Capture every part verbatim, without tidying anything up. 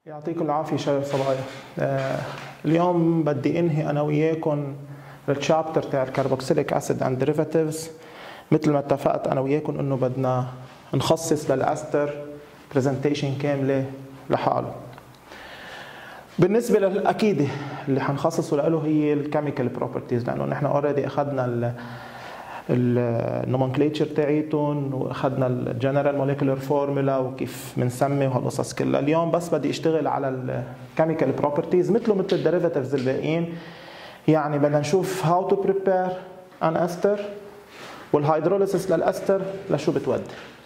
يعطيكم العافية شباب صبايا. آه اليوم بدي انهي انا وياكم الشابتر تاع الكربوكسيليك اسيد اند ديريفاتيفز. مثل ما اتفقت انا وياكم انه بدنا نخصص للاستر برزنتيشن كاملة لحاله. بالنسبة للاكيد اللي حنخصصه له هي الكيميكال بروبرتيز، لانه نحن اوريدي اخذنا النومنكليتشر تاعيتهم واخذنا الجنرال موليكولر فورمولا وكيف بنسمي وهالقصص كلها. اليوم بس بدي اشتغل على الكيميكال بروبرتيز مثله مثل الديريفاتيفز الباقيين. يعني بدنا نشوف هاو تو بريبير ان استر والهيدروليسيس للاستر لشو بتودي.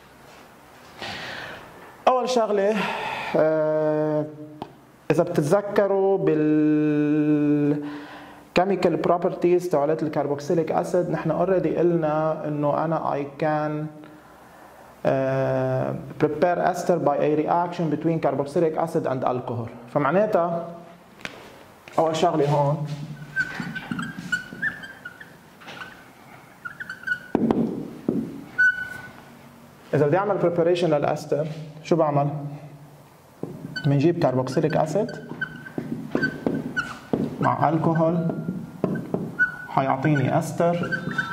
اول شغله آه اذا بتتذكروا بال chemical properties تبعت الكربوكسيليك اسيد، نحن اوريدي قلنا انه انا I can uh, prepare ester by a reaction between carboxylic acid and alcohol. فمعناتها اول شغله هون اذا بدي اعمل preparation للاستر شو بعمل؟ بنجيب كربوكسيليك اسيد مع الكحول حيعطيني استر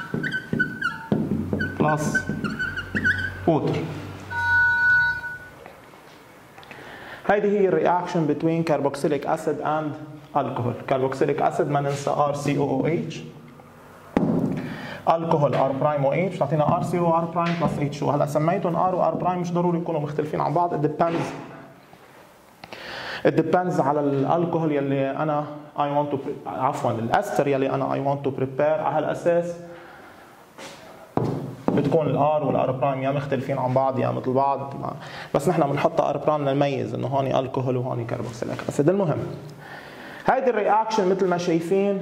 بلس ووتر. هيدي هي الرياكشن بين كربوكسيليك اسيد اند الكحول. كربوكسيليك اسيد ما ننسى ار سي او او اتش، الكحول ار برايم او اتش بتعطينا ار سي او ار برايم بلس اتش او. هلا سميتهم ار وار برايم مش ضروري يكونوا مختلفين عن بعض. it depends it depends على الالكحول يلي انا I want to عفوا الاستر يلي انا I want to prepare. على هالاساس بتكون الار والار برايم يا مختلفين عن بعض يا مثل بعض، بس نحن بنحط ار برايم لنميز انه هون الكحول وهون كربوكسيليك اسيد. المهم هيدي الرياكشن مثل ما شايفين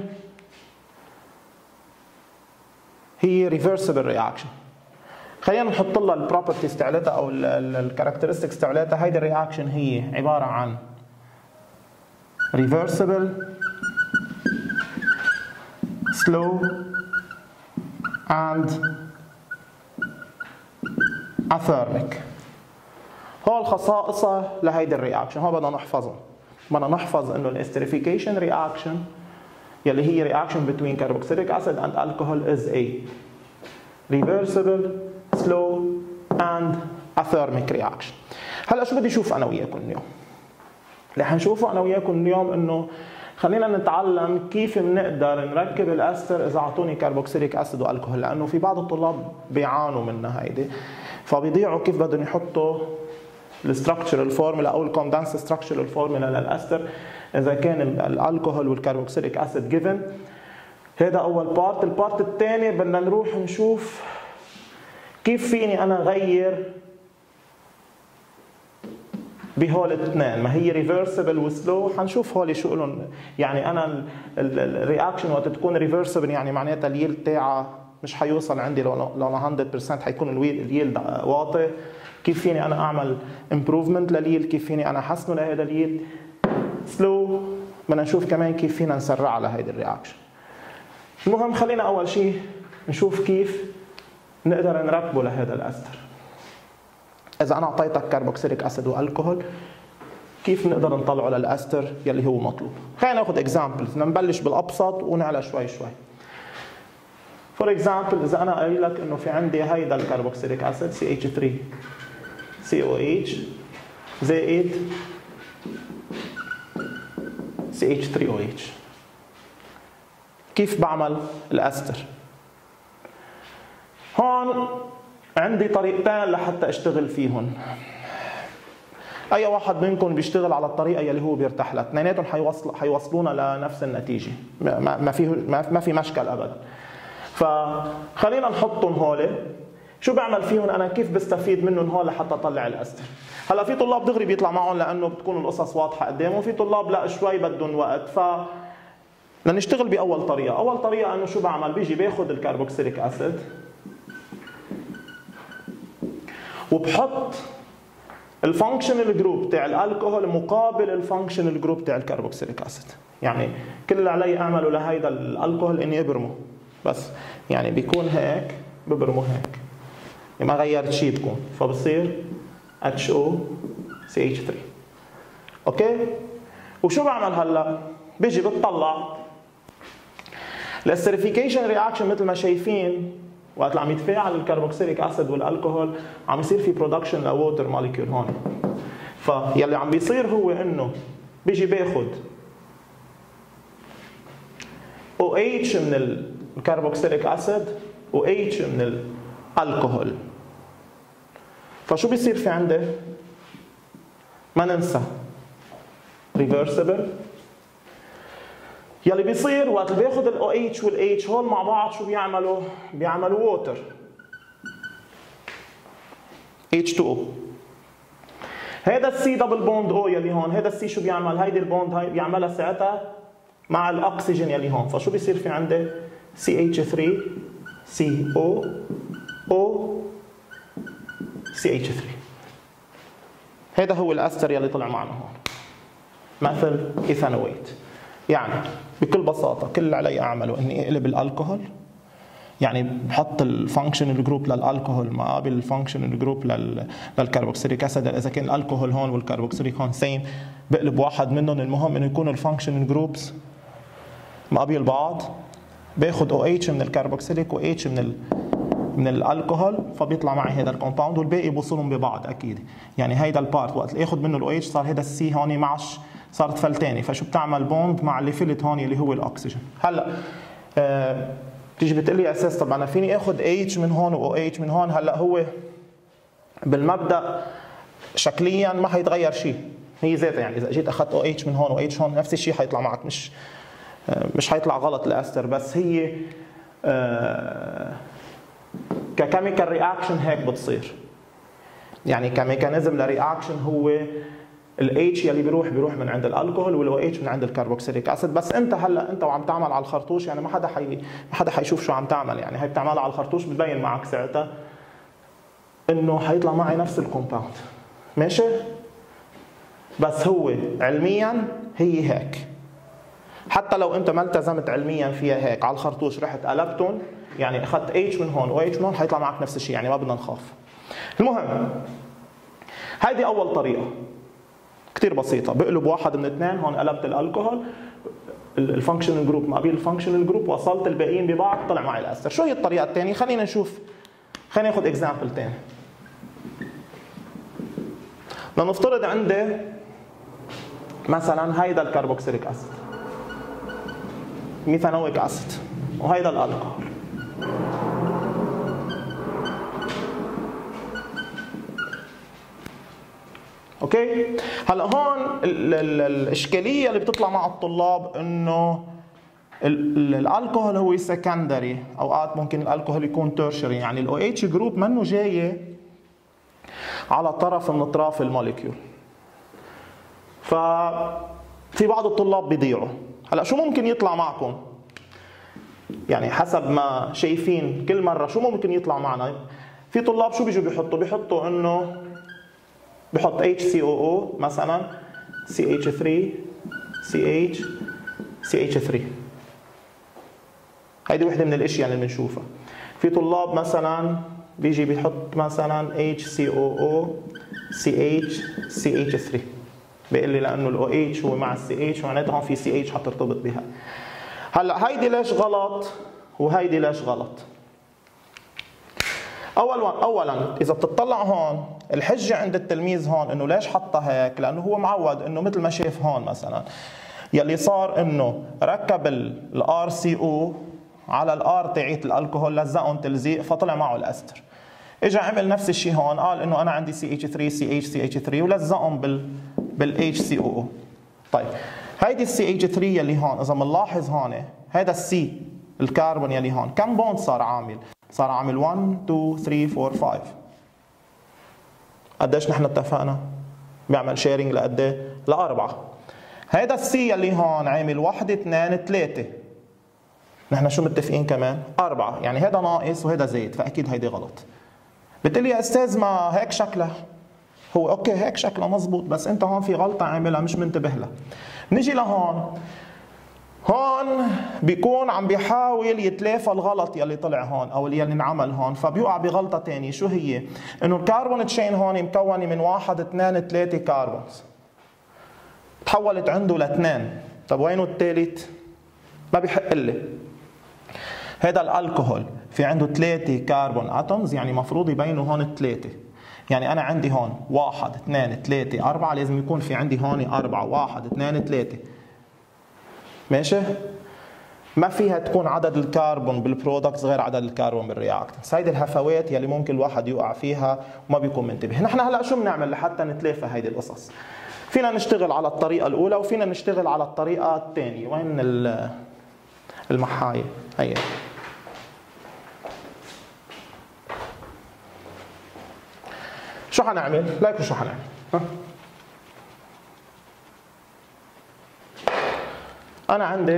هي ريفرسبل رياكشن. خلينا نحط لها البروبرتيز تاعتها او الكاركترستكس تاعتها. هيدي الرياكشن هي عباره عن reversible slow and athermic. هول خصائصها لهيدي الرياكشن، هول بدنا نحفظهم. بدنا نحفظ انه الاستريفيكيشن رياكشن يلي هي رياكشن between carboxylic acid and alcohol is a reversible slow and athermic reaction. هلا شو بدي اشوف انا وياكم اليوم؟ اللي حنشوفه انا وياكم اليوم انه خلينا نتعلم كيف بنقدر نركب الاستر اذا اعطوني كربوكسيليك اسيد والكحول، لانه في بعض الطلاب بيعانوا منها هيدي، فبيضيعوا كيف بدهم يحطوا الستراكشرال فورمولا او الكوندنس ستراكشرال فورمولا للاستر اذا كان الكحول والكربوكسيليك اسيد جيفن. هذا اول بارت. البارت الثاني بدنا نروح نشوف كيف فيني انا غير بهول الاثنين. ما هي ريفرسبل وسلو، حنشوف هول شو لهم. يعني انا الرياكشن وقت تكون ريفرسبل يعني معناتها اليلد تاعها مش حيوصل عندي لو مية بالمية، حيكون اليلد واطي. كيف فيني انا اعمل امبروفمنت لليلد، كيف فيني انا احسنه لهذا اليلد. سلو بدنا نشوف كمان كيف فينا نسرع على هيدي الرياكشن. المهم خلينا اول شيء نشوف كيف نقدر نركبه لهذا الاستر. إذا أنا أعطيتك كربوكسيليك أسيد والكحول كيف نقدر نطلعه للأستر يلي هو مطلوب؟ خلينا ناخذ إكزامبلز، بدنا نبلش بالأبسط ونعلى شوي شوي. فور إكزامبل إذا أنا قايل لك إنه في عندي هيدا الكربوكسيليك أسيد سي إتش ثري سي أو إتش زائد سي إتش ثري أو إتش، كيف بعمل الأستر؟ هون عندي طريقتين لحتى اشتغل فيهم. اي واحد منكم بيشتغل على الطريقه يلي هو بيرتاح لها، اثنيناتهم حيوصل حيوصلونا لنفس النتيجه، ما ما في ما في مشكل ابدا. فخلينا نحطهم هول. شو بعمل فيهم انا؟ كيف بستفيد منهم هول لحتى اطلع الاستر؟ هلا في طلاب دغري بيطلع معهم لانه بتكون القصص واضحه قدامهم، وفي طلاب لا شوي بدهم وقت. ف لنشتغل باول طريقه. اول طريقه انه شو بعمل؟ بيجي باخذ الكربوكسيليك اسيد وبحط الفانكشنال جروب تاع الالكحول مقابل الفانكشنال جروب تاع الكربوكسيليك اسيد. يعني كل اللي علي اعمله لهيدا الالكحول اني ابرمه بس، يعني بيكون هيك ببرمه هيك، ما غيرت شيء بكون، فبصير اتش او سي اتش ثري. اوكي؟ وشو بعمل هلا؟ بيجي بتطلع الاستريفيكيشن رياكشن مثل ما شايفين وقت اللي عم يتفاعل الكربوكسيليك اسيد والالكوهول عم يصير في برودكشن لووتر موليكيول هون. فيلي عم بيصير هو انه بيجي باخذ او اتش من الكربوكسيليك اسيد و اتش من الالكوهول. فشو بيصير في عنده؟ ما ننسى ريفرسبل. يلي بيصير وقت اللي بياخذ الاو اتش والاتش هول مع بعض شو بيعملوا؟ بيعملوا ووتر اتش تو او. هيدا السي دبل بوند او يلي هون، هيدا السي شو بيعمل؟ هيدي البوند هاي بيعملها ساعتها مع الاكسجين يلي هون. فشو بيصير في عنده؟ سي اتش ثري سي او او سي اتش ثري. هيدا هو الاستر يلي طلع معنا هون، مثل ايثانويت. يعني بكل بساطه كل اللي علي اعمله اني اقلب الالكوهول، يعني بحط الفانكشنال جروب للالكوهول مقابل الفانكشنال جروب للكربوكسيليك اسيد. اذا كان الالكوهول هون والكربوكسيليك هون سيم بقلب واحد منهم. المهم انه يكونوا الفانكشنال جروبس مقابل بعض. باخذ او اتش من الكربوكسيليك و اتش من ال من الالكوهول، فبيطلع معي هذا الكومباوند والباقي بوصلهم ببعض اكيد. يعني هيدا البارت وقت اللي اخذ منه الاو اتش صار هذا السي هون معش صارت فلتاني، فشو بتعمل؟ بوند مع اللي فلت هون اللي هو الاكسجين. هلا آه بتيجي بتقول لي اساس طب انا فيني اخذ اتش من هون و اتش من هون. هلا هو بالمبدا شكليا ما حيتغير شيء، هي ذاتها. يعني اذا اجيت اخذت او اتش من هون و اتش هون نفس الشيء حيطلع معك، مش آه مش حيطلع غلط الاستر. بس هي آه ككيميكال رياكشن هيك بتصير. يعني كميكانيزم لرياكشن هو الاتش يلي بيروح بيروح من عند الالكوهول والاو اتش من عند الكربوكسيليك اسيد. بس انت هلا انت وعم تعمل على الخرطوش يعني ما حدا حي ما حدا حيشوف شو عم تعمل. يعني هي بتعملها على الخرطوش بتبين معك ساعتها انه حيطلع معي نفس الكومباوند. ماشي؟ بس هو علميا هي هيك. حتى لو انت ما التزمت علميا فيها هيك على الخرطوش رحت قلبتهم، يعني اخذت اتش من هون و اتش من هون حيطلع معك نفس الشيء. يعني ما بدنا نخاف. المهم هيدي اول طريقه كثير بسيطه. بقلب واحد من اثنين. هون قلبت الالكوهول الفانكشنال جروب مقابل الفانكشنال جروب، وصلت الباقيين ببعض طلع معي الاستر. شو هي الطريقه الثانيه؟ خلينا نشوف. خلينا ناخذ اكزامبل ثاني. لنفترض عندي مثلا هيدا الكربوكسيليك اسيد ميثانويك اسيد وهيدا الالكوهول. اوكي؟ هلا هون ال ال الاشكاليه اللي بتطلع مع الطلاب انه الالكوهول هو سكندري، اوقات ممكن الالكوهول يكون تيرشري. يعني الاو اتش جروب منه جاي على طرف من اطراف الموليكيول. ففي بعض الطلاب بيضيعوا. هلا شو ممكن يطلع معكم؟ يعني حسب ما شايفين كل مره شو ممكن يطلع معنا؟ في طلاب شو بيجوا بيحطوا؟ بيحطوا انه بحط اتش سي او او مثلا سي اتش ثري سي اتش سي اتش ثري. هيدي وحده من الاشياء اللي بنشوفها. في طلاب مثلا بيجي بيحط مثلا اتش سي او او سي اتش سي اتش ثري. بيقول لي لانه الاو اتش هو مع السي اتش معناتها هون في سي اتش حترتبط بها. هلا هيدي ليش غلط وهيدي ليش غلط؟ اولا اولا اذا بتطلع هون الحجه عند التلميذ هون انه ليش حطها هيك؟ لانه هو معود انه مثل ما شاف هون مثلا يلي صار انه ركب الار سي او على الار تاعت الالكوهول لزقهم تلزيق فطلع معه الاستر. اجى عمل نفس الشيء هون، قال انه انا عندي سي اتش ثري سي اتش سي اتش ثري ولزقهم بال بالاتش سي او او. طيب هيدي السي اتش ثري يلي هون اذا بنلاحظ هون هذا السي الكربون يلي هون كم بوند صار عامل؟ صار عامل واحد اثنين ثلاثة أربعة خمسة. قديش نحن اتفقنا؟ بيعمل شيرنج لقد ايه؟ لأربعة. هيدا السي يلي هون عامل واحد اثنين ثلاثة. نحن شو متفقين كمان؟ أربعة. يعني هيدا ناقص وهيدا زايد، فأكيد هيدي غلط. بتقلي يا أستاذ ما هيك شكلها. هو أوكي هيك شكلها مزبوط، بس أنت هون في غلطة عاملها مش منتبه لها. نجي لهون. هون بيكون عم بيحاول يتلافى الغلط يلي طلع هون او اللي انعمل هون، فبيوقع بغلطه ثانيه. شو هي؟ انه الكربون تشين هون مكونه من واحد اثنين ثلاثة كربونز. تحولت عنده لاثنين. طب وينه الثالث؟ ما بيحق لي. هذا الالكوهول في عنده ثلاثة كربون اتومز، يعني مفروض يبينوا هون ثلاثة. يعني أنا عندي هون واحد اثنين ثلاثة أربعة، لازم يكون في عندي هون أربعة، واحد اثنين ثلاثة. ماشي؟ ما فيها تكون عدد الكربون بالبرودكتس غير عدد الكربون بالرياكتنس. هيدي الهفوات يلي ممكن الواحد يوقع فيها وما بيكون منتبه. نحن هلا شو بنعمل لحتى نتلافى هيدي القصص؟ فينا نشتغل على الطريقة الأولى وفينا نشتغل على الطريقة الثانية. وين المحاية؟ هي. شو حنعمل؟ لايكوا شو حنعمل؟ ها؟ أنا عندي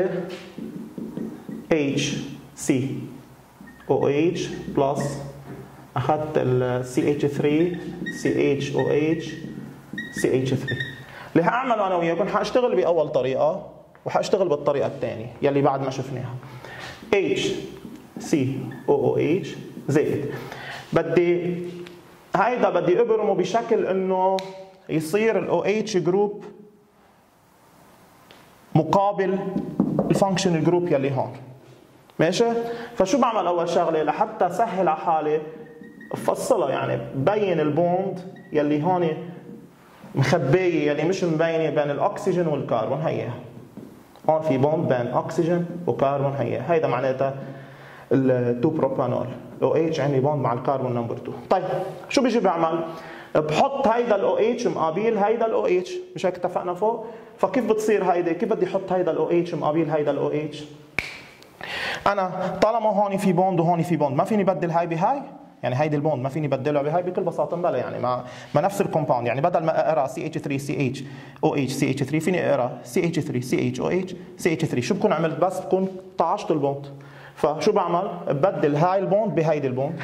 H C O H بلس أخذت ال سي إتش ثري سي إتش أو إتش سي إتش ثري. اللي هعمله أنا وياكم حأشتغل بأول طريقة وحأشتغل بالطريقة الثانية يلي بعد ما شفناها. H C O H زائد بدي هيدا بدي ابرمه بشكل انه يصير ال أو إتش جروب مقابل الفانكشنال جروب يلي هون. ماشي؟ فشو بعمل اول شغله لحتى سهل على حالي بفصلها، يعني ببين البوند يلي هون مخبيه يلي مش مبينه بين الاكسجين والكربون. هي هون في بوند بين اكسجين وكربون. هي هيدا معناتها ال اثنين بروبانول. او اتش عندي بوند مع الكربون نمبر اثنين. طيب شو بيجي بعمل؟ بحط هيدا الاو اتش مقابل هيدا الاو اتش، مش هيك اتفقنا فوق؟ فكيف بتصير هيدي؟ كيف بدي احط هيدا الاو اتش مقابل هيدا الاو اتش؟ انا طالما هون في بوند وهون في بوند ما فيني بدل هاي بهاي، يعني هيدي البوند ما فيني بدلها بهاي بكل بساطه بلا، يعني ما ما نفس الكومباوند. يعني بدل ما اقرا سي إتش ثري سي إتش أو إتش سي إتش ثري فيني اقرا سي إتش ثري سي إتش أو إتش سي إتش ثري. شو بكون عملت؟ بس بكون طعشت البوند. فشو بعمل؟ ببدل هاي البوند بهيدي البوند،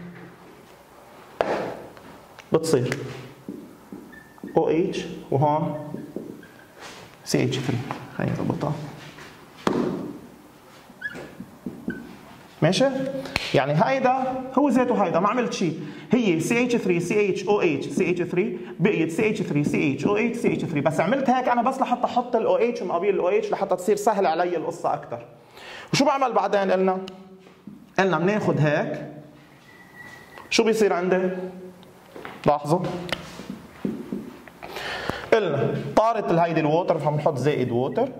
بتصير أو إتش وهون سي إتش ثري. خلينا نضبطها. ماشي؟ يعني هيدا هو ذاته هيدا ما عملت شيء. هي سي إتش ثري سي إتش أو إتش سي إتش ثري بقيت سي إتش ثري سي إتش أو إتش سي إتش ثري، بس عملت هيك انا بس لحتى احط الاو اتش مقابل الاو اتش لحتى تصير سهل علي القصه اكثر. وشو بعمل بعدين؟ قلنا قلنا بناخذ هيك، شو بيصير عندي؟ لاحظوا قلنا طارت هيدي الووتر فبنحط زائد ووتر.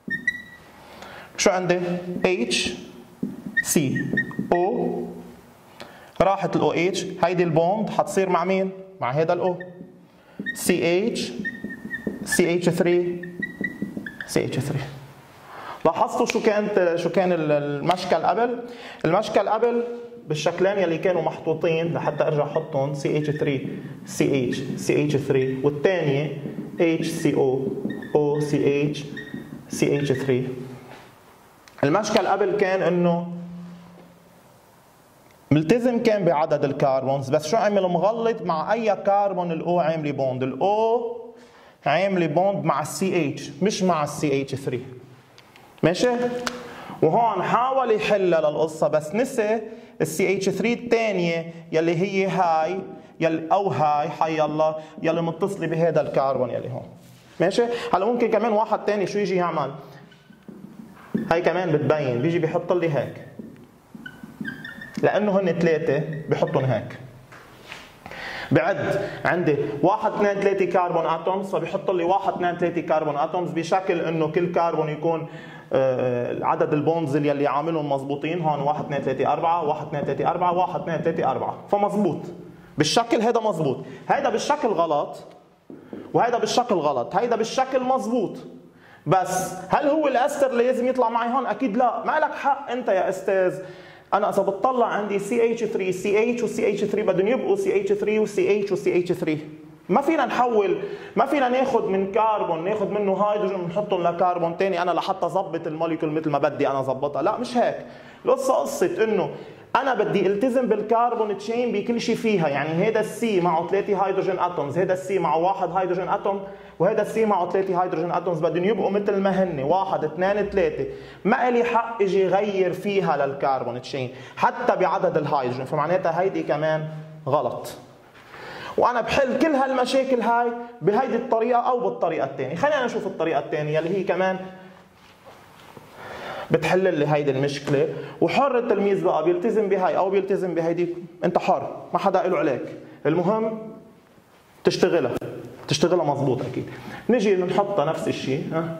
شو عندي؟ اتش سي او راحت الاو اتش، هيدي البوند حتصير مع مين؟ مع هذا الاو. سي اتش سي إتش ثري سي إتش ثري. لاحظتوا شو كانت شو كان المشكل قبل؟ المشكل قبل بالشكلين يلي كانوا محطوطين لحتى ارجع احطهم سي إتش ثري سي إتش سي إتش ثري، والثانيه إتش سي أو أو سي إتش سي إتش ثري. المشكل قبل كان انه ملتزم كان بعدد الكربونز، بس شو عمل؟ مغلط مع اي كربون الاو عامله بوند. الاو عامله بوند مع السي اتش مش مع السي اتش ثري. ماشي؟ وهون حاول يحلها للقصه بس نسي السي اتش ثري الثانيه يلي هي هاي يلي او هاي حي الله يلي متصله بهذا الكربون يلي هون. ماشي؟ هلا ممكن كمان واحد ثاني شو يجي يعمل؟ هاي كمان بتبين، بيجي بيحط لي هيك لانه هن ثلاثه بحطهم هيك. بعد عندي واحد اثنين ثلاثة كربون اتومز، فبيحط لي واحد اثنين ثلاثة كربون اتومز بشكل انه كل كربون يكون عدد البوندز اللي عاملهم مضبوطين. هون واحد اثنين ثلاثة أربعة واحد اثنين ثلاثة أربعة واحد اثنين ثلاثة أربعة، فمضبوط بالشكل. هذا مضبوط، هذا بالشكل غلط وهذا بالشكل غلط. هذا بالشكل مضبوط، بس هل هو الاستر اللي لازم يطلع معي هون؟ اكيد لا. ما لك حق انت يا استاذ. انا اذا بتطلع عندي سي إتش ثري سي إتش وسي إتش ثري بدهم يبقوا سي إتش ثري وسي إتش وسي إتش ثري. ما فينا نحول، ما فينا ناخذ من كربون ناخذ منه هيدروجين ونحطهم لكربون ثاني انا لحتى اظبط الموليكول مثل ما بدي انا اظبطها. لا مش هيك. القصه قصه انه انا بدي التزم بالكربون تشين بكل شيء فيها. يعني هذا السي معه ثلاثة هيدروجين اتومز، هذا السي معه واحد هيدروجين اتوم، وهذا السي معه ثلاثة هيدروجين اتومز، بدهم يبقوا مثل ما هن واحد اثنين ثلاثة. ما لي حق اجي غير فيها للكربون تشين حتى بعدد الهيدروجين، فمعناتها هيدي كمان غلط. وانا بحل كل هالمشاكل هاي بهيدي الطريقه او بالطريقه الثانيه. خلينا نشوف الطريقه الثانيه اللي هي كمان بتحل لي هيدي المشكله، وحر التلميذ بقى بيلتزم بهاي او بيلتزم بهيدي، انت حر ما حدا له عليك، المهم تشتغلها تشتغلها مضبوط. اكيد نجي نحطها نفس الشيء. ها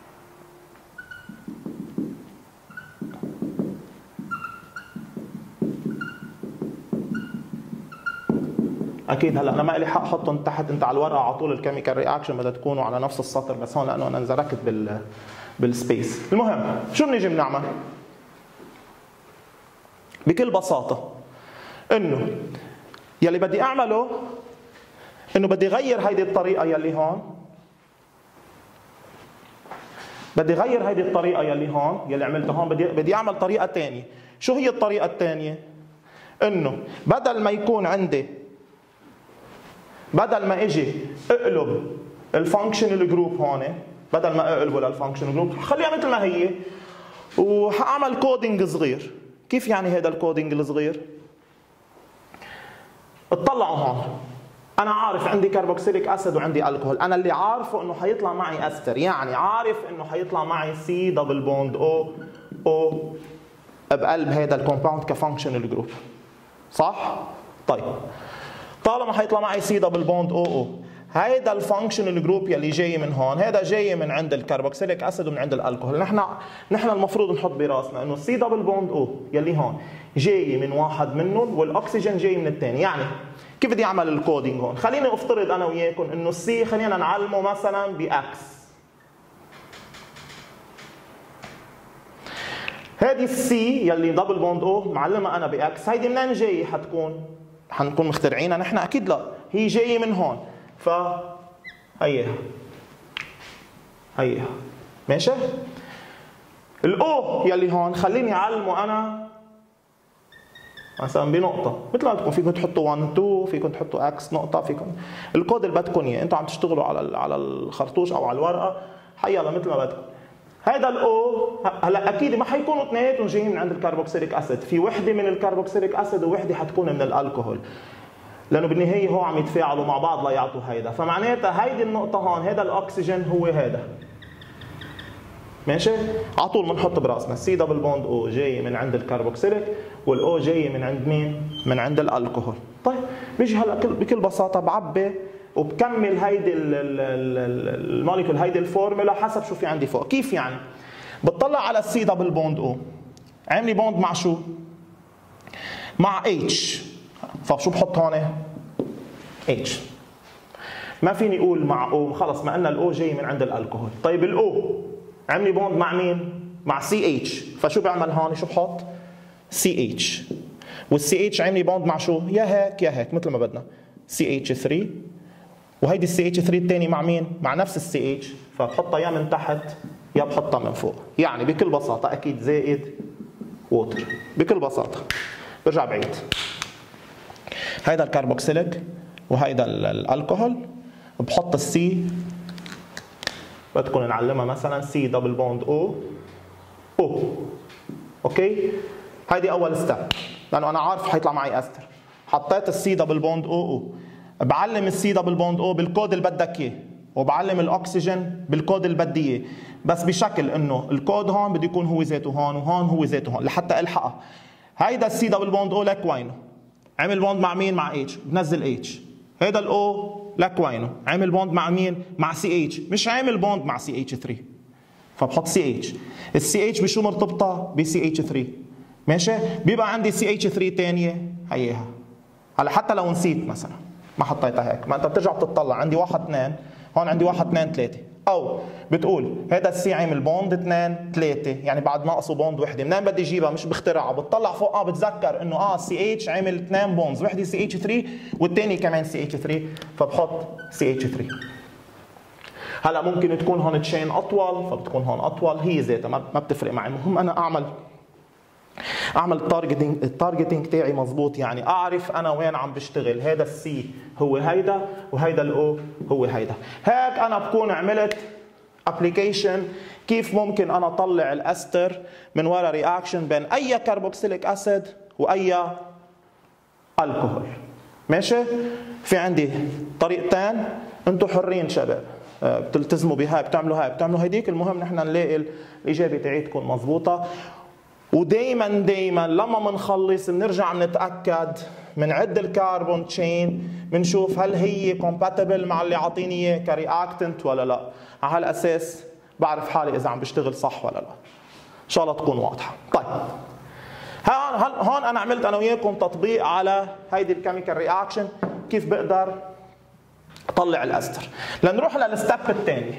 اكيد هلا انا ما لي حق احطهم تحت انت على الورقه على طول، الكيميكال رياكشن بدها تكونوا على نفس السطر، بس هون لانه انا انزركت بال بالسبيس. المهم شو بنيجي بنعمل؟ بكل بساطه انه يلي بدي اعمله انه بدي غير هيدي الطريقه يلي هون، بدي غير هيدي الطريقه يلي هون يلي عملتها هون، بدي بدي اعمل طريقه ثانيه. شو هي الطريقه الثانيه؟ انه بدل ما يكون عندي، بدل ما اجي اقلب الفانكشنال جروب هون، بدل ما اقلبه للفانكشنال جروب خليها مثل ما هي، وحاعمل كودينج صغير. كيف يعني هذا الكودينج الصغير؟ اطلعوا هون، انا عارف عندي كاربوكسيليك اسيد وعندي الكحول، انا اللي عارفه انه حيطلع معي استر، يعني عارف انه حيطلع معي سي دبل بوند او او بقلب هذا الكومباوند كفانكشنال جروب، صح؟ طيب طالما حيطلع معي سي دبل بوند او او، هيدا الفانكشنال جروب يلي جاي من هون، هذا جاي من عند الكربوكسيليك اسيد ومن عند الكحول. نحن نحن المفروض نحط براسنا انه السي دبل بوند او يلي هون جاي من واحد منهم والاكسجين جاي من الثاني. يعني كيف بدي اعمل الكودينج هون؟ خليني افترض انا وياكم انه السي خلينا نعلمه مثلا باكس. هذه السي يلي دبل بوند او معلمه انا باكس، هيدي منين جاي حتكون؟ حنكون مخترعينها نحن؟ اكيد لا، هي جايه من هون، ف هيها هيها ماشي؟ الاو يلي هون خليني اعلمه انا مثلا بنقطه، مثل ما بدكم، فيكم تحطوا واحد اثنين، فيكم تحطوا اكس نقطه، فيكم الكود اللي بدكم اياه، انتم عم تشتغلوا على على الخرطوش او على الورقه، حيلا مثل ما بدكم. هذا الاو هلا اكيد ما حيكونوا اثنيناتهم جايين من عند الكربوكسيليك اسيد، في وحده من الكربوكسيليك اسيد ووحده حتكون من الالكحول، لانه بالنهايه هو عم يتفاعلوا مع بعض ليعطوا هيدا، فمعناتها هيدي النقطه هون، هذا الاكسجين هو هذا، ماشي؟ على طول بنحط براسنا السي دبل بوند او جاي من عند الكربوكسيليك والاو جاي من عند مين؟ من عند الالكحول. طيب بيجي هلا بكل بساطه بعبي وبكمل هيدي الموليكول، هيدي الفورمولا حسب شو في عندي فوق. كيف يعني؟ بتطلع على السي دبل بوند او، عاملي بوند مع شو؟ مع اتش، فشو بحط هون؟ اتش. ما فيني اقول مع او، خلص ما قلنا الاو جاي من عند الالكحول. طيب الاو عملي بوند مع مين؟ مع سي اتش، فشو بعمل هون؟ شو بحط؟ سي اتش. والسي اتش عملي بوند مع شو؟ يا هيك يا هيك مثل ما بدنا، سي اتش ثلاثة، وهيدي السي اتش ثلاثة الثاني مع مين؟ مع نفس السي اتش، فبحطها يا من تحت يا بحطها من فوق. يعني بكل بساطه اكيد زائد ووتر، بكل بساطه. برجع بعيد، هيدا الكربوكسيليك وهيدا الالكحول، بحط السي، بدكم نعلمها مثلا سي دبل بوند او او، اوكي؟ هيدي اول ستيب، لانه انا عارف حيطلع معي استر. حطيت السي دبل بوند او او، بعلم السي دبل بوند او بالكود اللي بدك اياه، وبعلم الاكسجين بالكود اللي بدي اياه، بس بشكل انه الكود هون بده يكون هو ذاته هون وهون هو ذاته هون لحتى الحقها. هيدا السي دبل بوند او لك وينه؟ عمل بوند مع مين؟ مع اتش، بنزل اتش. هيدا الاو لك وينه؟ عمل بوند مع مين؟ مع سي اتش، مش عامل بوند مع سي اتش ثلاثة، فبحط سي اتش. السي اتش بشو مرتبطه؟ بسي اتش ثلاثة، ماشي؟ بيبقى عندي سي اتش ثلاثة ثانيه هيها. هلا حتى لو نسيت مثلا ما حطيتها هيك، ما انت بترجع بتطلع عندي واحد اثنين، هون عندي واحد اثنين ثلاثة، او بتقول هذا السي عامل بوند اثنين ثلاثة، يعني بعد ناقصه بوند وحده، منين بدي اجيبها؟ مش بخترعها، بتطلع فوق اه بتذكر انه اه سي اتش عامل اثنين بوندز، وحده سي اتش ثلاثة والثاني كمان سي اتش ثلاثة، فبحط سي اتش ثلاثة. هلا ممكن تكون هون تشين اطول، فبتكون هون اطول، هي ذاتها ما بتفرق معي، المهم انا اعمل اعمل التارجتنج التارجتنج تاعي مزبوط، يعني اعرف انا وين عم بشتغل. هذا السي هو هيدا وهيدا الاو هو هيدا. هيك انا بكون عملت ابلكيشن كيف ممكن انا اطلع الاستر من وراء رياكشن بين اي كربوكسيليك اسيد واي الكحول. ماشي؟ في عندي طريقتين، انتم حرين شباب، بتلتزموا بهاي، بتعملوا هاي، بتعملوا هيديك، المهم نحن نلاقي الاجابه تاعتكم مضبوطه. ودائما دائما لما بنخلص بنرجع بنتاكد، بنعد الكربون تشين، بنشوف هل هي كومباتبل مع اللي عاطيني اياه كرياكتنت ولا لا. على هالاساس بعرف حالي اذا عم بشتغل صح ولا لا. ان شاء الله تكون واضحه. طيب هون هون انا عملت انا وياكم تطبيق على هيدي الكيميكال رياكشن، كيف بقدر اطلع الاستر. لنروح للستيب الثاني.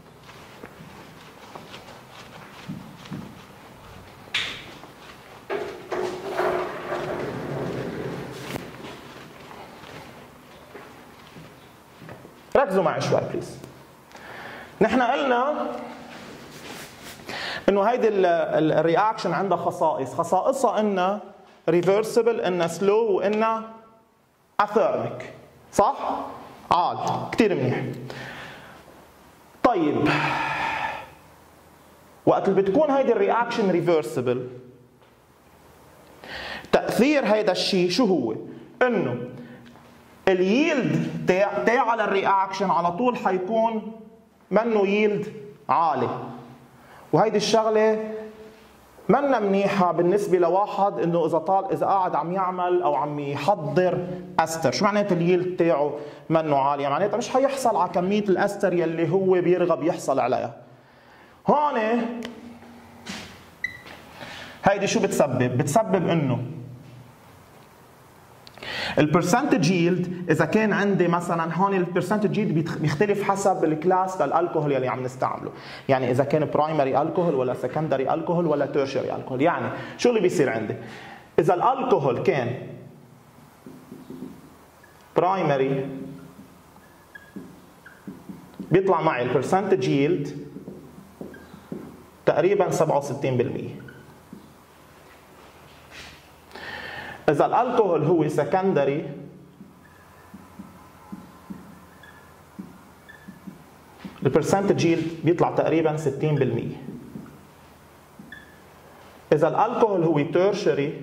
ركزوا معي شوي بليز. نحن قلنا انه هيدي الرياكشن عندها خصائص، خصائصها انها ريفرسبل، انها سلو، وانها اثيرميك. صح؟ عال، كثير منيح. طيب وقت اللي بتكون هيدي الرياكشن ريفرسبل، تأثير هيدا الشيء شو هو؟ انه الييلد تاع تاع على الرياكشن على طول حيكون منه ييلد عالي. وهيدي الشغله منا منيحه بالنسبه لواحد انه اذا طال اذا قاعد عم يعمل او عم يحضر استر. شو معناته الييلد تاعه منه عالي؟ معناتها مش حيحصل على كميه الاستر يلي هو بيرغب يحصل عليها. هون هيدي شو بتسبب؟ بتسبب انه البرسنتج ييلد، اذا كان عندي مثلا هون البرسنتج ييلد بيختلف حسب الكلاس للالكوهول يلي عم نستعمله، يعني اذا كان برايمري الكوهول ولا سكندري الكوهول ولا تيرشري الكوهول. يعني شو اللي بيصير عندي؟ اذا الالكوهول كان برايمري بيطلع معي البرسنتج ييلد تقريبا سبعة وستين بالمئة. إذا الألكوهول هو سكندري البرسنتج ييلد بيطلع تقريبا ستين بالمئة. إذا الألكوهول هو تيرشري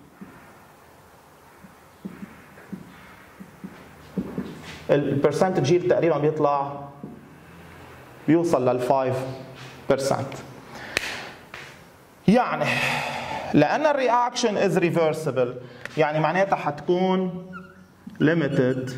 البرسنتج ييلد تقريبا بيطلع بيوصل لل خمسة بالمئة. يعني لأن الرياكشن از ريفرسبل يعني معناتها حتكون ليميتد.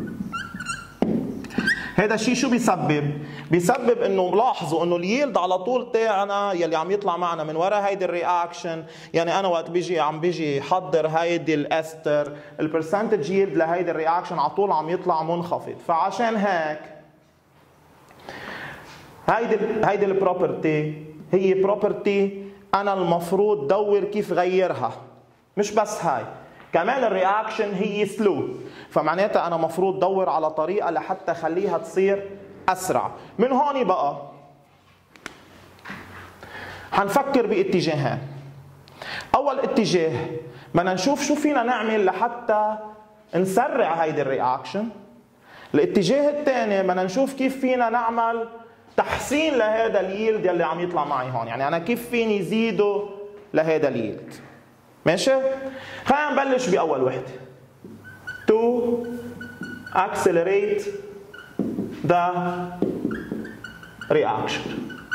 هذا الشيء شو بيسبب؟ بيسبب انه لاحظوا انه الييلد على طول تاعنا يلي عم يطلع معنا من وراء هيدي الرياكشن، يعني انا وقت بيجي عم بيجي حضر هيدي الاستر البرسنتج ييلد لهيدي الرياكشن على طول عم يطلع منخفض. فعشان هيك هيدي هيدي البروبرتي هي بروبرتي أنا المفروض دور كيف غيرها. مش بس هاي، كمان الرياكشن هي سلو، فمعناتها أنا مفروض دور على طريقة لحتى أخليها تصير أسرع. من هون بقى حنفكر باتجاهين. أول اتجاه بدنا نشوف شو فينا نعمل لحتى نسرع هيدي الرياكشن. الاتجاه الثاني بدنا نشوف كيف فينا نعمل تحسين لهذا الييلد يلي عم يطلع معي هون، يعني انا كيف فيني زيده لهذا الييلد. ماشي؟ خلينا نبلش باول وحده. to accelerate the reaction.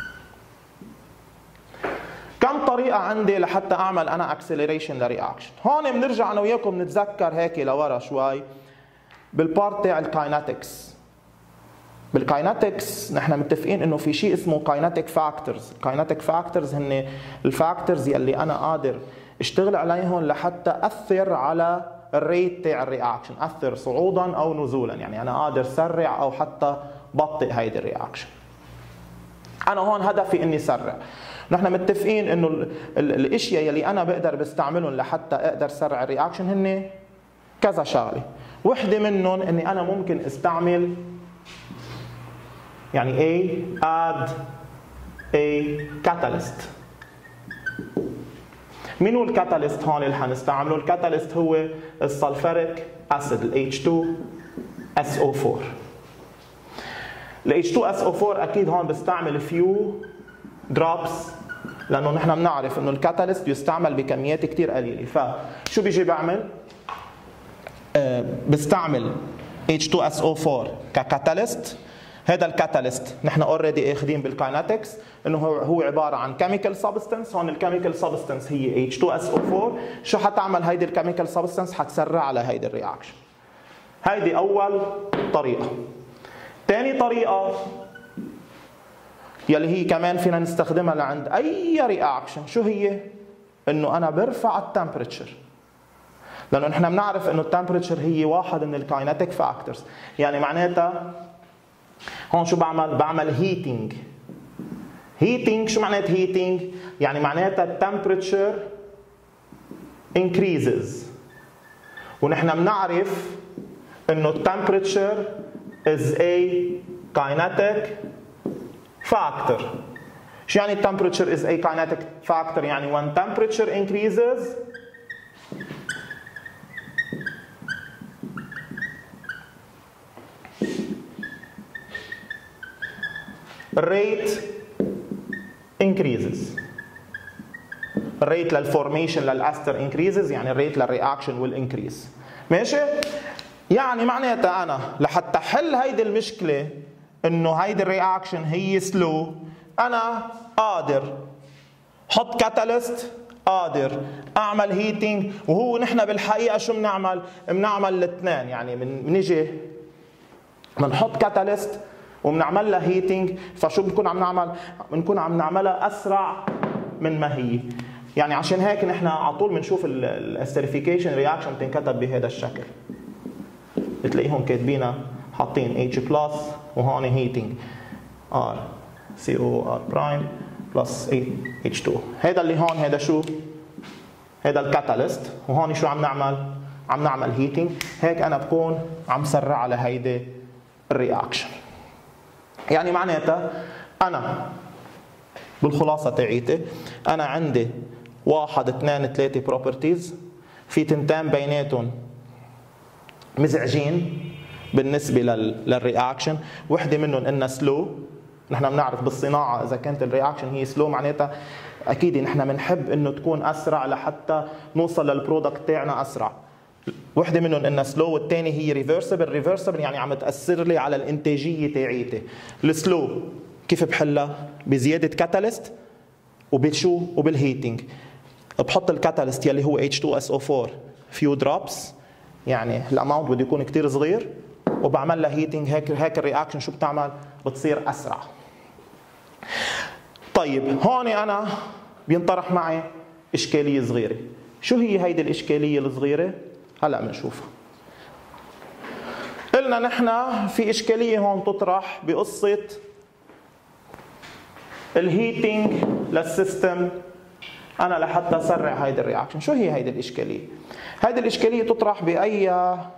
كم طريقة عندي لحتى اعمل انا acceleration لرياكشن؟ هون بنرجع انا وياكم نتذكر هيك لورا شوي بالبارت تاع الكايناتكس. بالكايناتكس نحن متفقين انه في شيء اسمه كايناتيك فاكتورز. الكايناتيك فاكتورز هن الفاكتورز يلي انا قادر اشتغل عليهم لحتى اثر على الريت تاع الرياكشن، اثر صعودا او نزولا، يعني انا قادر سرع او حتى بطئ هيدي الرياكشن. انا هون هدفي اني سرع. نحن متفقين انه ال ال الاشياء يلي انا بقدر بستعملهم لحتى اقدر سرع الرياكشن هن كذا شغله. وحده منهم اني انا ممكن استعمل يعني A add a catalyst. مين هو الكاتاليست هون اللي حنستعمله؟ الكاتاليست هو السلفوريك اسيد ال إتش تو إس أو فور. ال إتش تو إس أو فور اكيد هون بستعمل فيو دروبس لانه نحن بنعرف انه الكاتاليست يستعمل بكميات كثير قليله. فشو بيجي بعمل؟ بستعمل إتش تو إس أو فور ككاتاليست. هذا الكاتاليست نحن اوريدي اخذين بالكاينetics انه هو عباره عن كيميكال سبستنس. هون الكيميكال سبستنس هي إتش تو إس أو فور. شو حتعمل هيدي الكيميكال سبستنس؟ حتسرع على هيدي الرياكشن. هيدي اول طريقه. ثاني طريقه يلي هي كمان فينا نستخدمها لعند اي رياكشن، شو هي؟ انه انا برفع التمبريتشر، لانه نحن بنعرف انه التمبريتشر هي واحد من الكاينتيك فاكتورز. يعني معناتها هون شو بعمل؟ بعمل هيتينج. هيتينج شو معنات هيتينج؟ يعني معناتها التمبريتشر increases، ونحن بنعرف انه التمبريتشر is a kinetic factor. شو يعني temperature is a kinetic factor؟ يعني when temperature increases rate increases. الريت للفورميشن للاستر increases، يعني الريت للرياكشن will increase. ماشي؟ يعني معناتها انا لحتى احل هيدي المشكله انه هيدي الرياكشن هي سلو، انا قادر حط كاتاليست، قادر اعمل هيتينج، وهو نحن بالحقيقه شو بنعمل؟ بنعمل الاثنين. يعني بنيجي بنحط كاتاليست وبنعمل لها هيتينج، فشو بنكون عم نعمل؟ بنكون عم نعملها اسرع من ما هي. يعني عشان هيك نحن على طول بنشوف الاستريفيكيشن رياكشن بتنكتب بهذا الشكل. بتلاقيهم كاتبينها حاطين H بلس وهون هيتينج R C O R برايم بلس H تو. هذا اللي هون هذا شو؟ هذا الكاتاليست، وهون شو عم نعمل؟ عم نعمل هيتينج. هيك انا بكون عم سرع على هيدي الرياكشن. يعني معناتها انا بالخلاصه تاعيتي انا عندي واحد اثنين ثلاثه بروبرتيز، في تنتين بيناتهم مزعجين بالنسبه للرياكشن. وحده منهم انها سلو. نحن بنعرف بالصناعه اذا كانت الرياكشن هي سلو معناتها اكيد نحن بنحب انه تكون اسرع لحتى نوصل للبرودكت تاعنا اسرع. وحده منهم انها سلو، والثانيه هي ريفرسبل. ريفرسبل يعني عم تاثر لي على الانتاجيه تاعيتي. السلو كيف بحلها؟ بزياده كاتاليست وبشو؟ وبالهيتينج. بحط الكاتاليست يلي هو إتش تو إس أو فور فيو دروبس، يعني الاماونت بده يكون كثير صغير، وبعمل لها هيتينج. هيك هيك الرياكشن شو بتعمل؟ بتصير اسرع. طيب هون انا بينطرح معي اشكاليه صغيره. شو هي هيدي الاشكاليه الصغيره؟ هلا بنشوفها. قلنا نحن في اشكاليه هون تطرح بقصه الهيتينج للسيستم. انا لحتى اسرع هيدي الرياكشن، شو هي هيدي الاشكاليه؟ هيدي الاشكاليه تطرح باي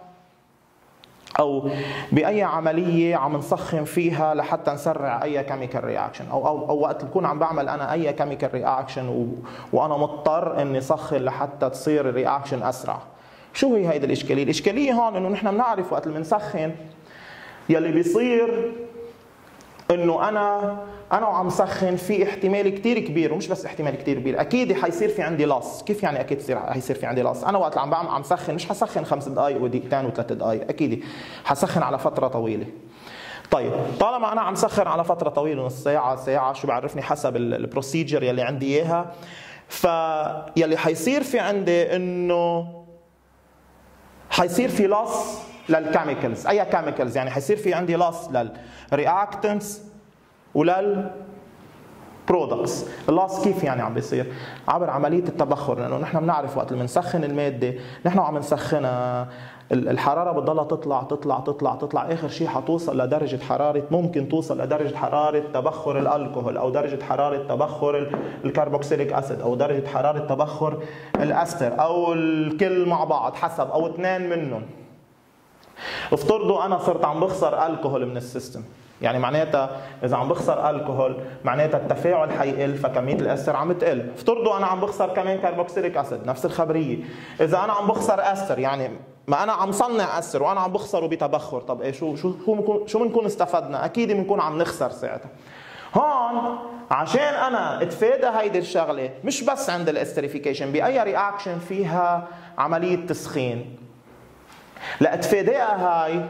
او باي عمليه عم نسخن فيها لحتى نسرع اي كيميكال رياكشن، او او او وقت بكون عم بعمل انا اي كيميكال رياكشن و... وانا مضطر اني سخن لحتى تصير الرياكشن اسرع. شو هي هيدي الاشكاليه؟ الاشكاليه هون انه نحن بنعرف وقت اللي بنسخن يلي بيصير انه انا انا وعم سخن في احتمال كثير كبير، ومش بس احتمال كثير كبير، اكيد حيصير في عندي لاص. كيف يعني اكيد يصير حيصير في عندي لاص؟ انا وقت اللي عم بعمل عم سخن مش حسخن خمس دقائق ودقيقتين وثلاث دقائق، اكيد حسخن على فتره طويله. طيب طالما انا عم سخن على فتره طويله، نص ساعه ساعه، شو بعرفني حسب البروسيجر يلي عندي اياها، فيلي حيصير في عندي انه حيصير في لاص للكيميكالز. اي كيميكالز؟ يعني حيصير في عندي لاص للرياكتنتس ولل برودكتس. اللاص كيف يعني عم بيصير؟ عبر عمليه التبخر، لانه نحن بنعرف وقت اللي بنسخن الماده نحن عم نسخنها الحراره بتضلها تطلع تطلع تطلع تطلع، اخر شيء حتوصل لدرجه حراره، ممكن توصل لدرجه حراره تبخر الالكحول، او درجه حراره تبخر الكربوكسيليك اسيد، او درجه حراره تبخر الاستر، او الكل مع بعض حسب، او اثنين منهم. افترضوا انا صرت عم بخسر الكحول من السيستم، يعني معناتها اذا عم بخسر الكحول معناتها التفاعل حيقل، فكميه الاستر عم تقل. افترضوا انا عم بخسر كمان كربوكسيليك اسيد، نفس الخبريه. اذا انا عم بخسر استر، يعني ما انا عم صنع استر وانا عم بخسره بتبخر، طب ايه شو شو شو شو بنكون استفدنا؟ اكيد بنكون عم نخسر ساعتها. هون عشان انا اتفادى هيدي الشغله، مش بس عند الاستريفيكيشن، باي رياكشن فيها عمليه تسخين، لاتفاداها هاي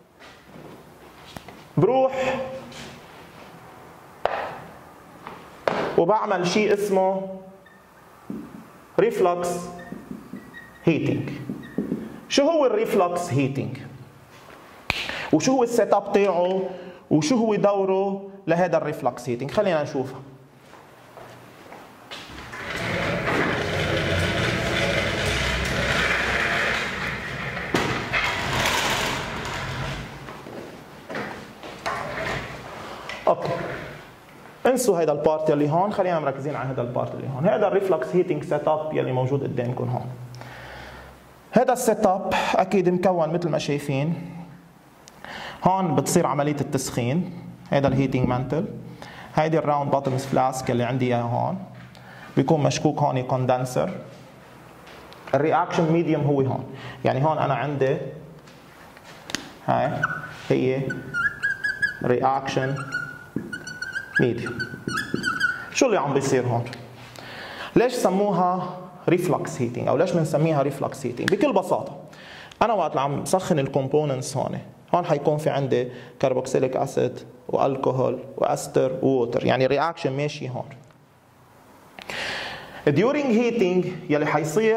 بروح وبعمل شيء اسمه ريفلكس هيتنج. شو هو الريفلكس هيتنج؟ وشو هو السيت اب تاعه؟ وشو هو دوره لهذا الريفلكس هيتنج؟ خلينا نشوفها. اوكي، انسوا هذا البارت يلي هون، خلينا مركزين على هذا البارت اللي هون. هذا الريفلكس هيتنج سيت اب يلي موجود قدامكم هون. هذا السيت اب اكيد مكون مثل ما شايفين. هون بتصير عمليه التسخين، هذا الهيتنج مانتل، هيدي الراوند بوتومز فلاسك اللي عندي اياها هون، بيكون مشكوك هون كوندنسر. الرياكشن ميديوم هو هون، يعني هون انا عندي هاي هي رياكشن ميديوم. شو اللي عم بيصير هون؟ ليش سموها ريفلكس هيتنج او ليش بنسميها ريفلكس هيتنج؟ بكل بساطه انا وقت عم بسخن الكومبوننتس هون، هون حيكون في عندي كاربوكسيليك اسيد والكحول واستر ووتر، يعني رياكشن ماشي هون. during heating يلي حيصير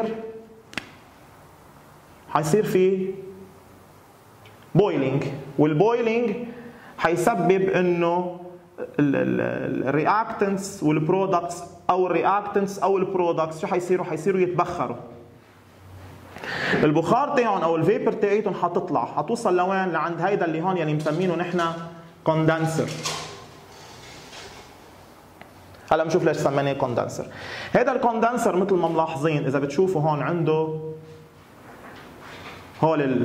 حيصير في بويلينج، والبويلينج حيسبب انه الرياكتنتس والبرودكتس او الرياكتنتس او البرودكتس شو حيصيروا؟ حيصيروا يتبخروا. البخار تاعهم او الفيبر تاعتهم حتطلع، حتوصل لوين؟ لعند هيدا اللي هون يعني مسمينه نحن كوندنسر. هلا بنشوف ليش سميناه كوندنسر. هذا الكوندنسر مثل ما ملاحظين اذا بتشوفوا هون عنده هول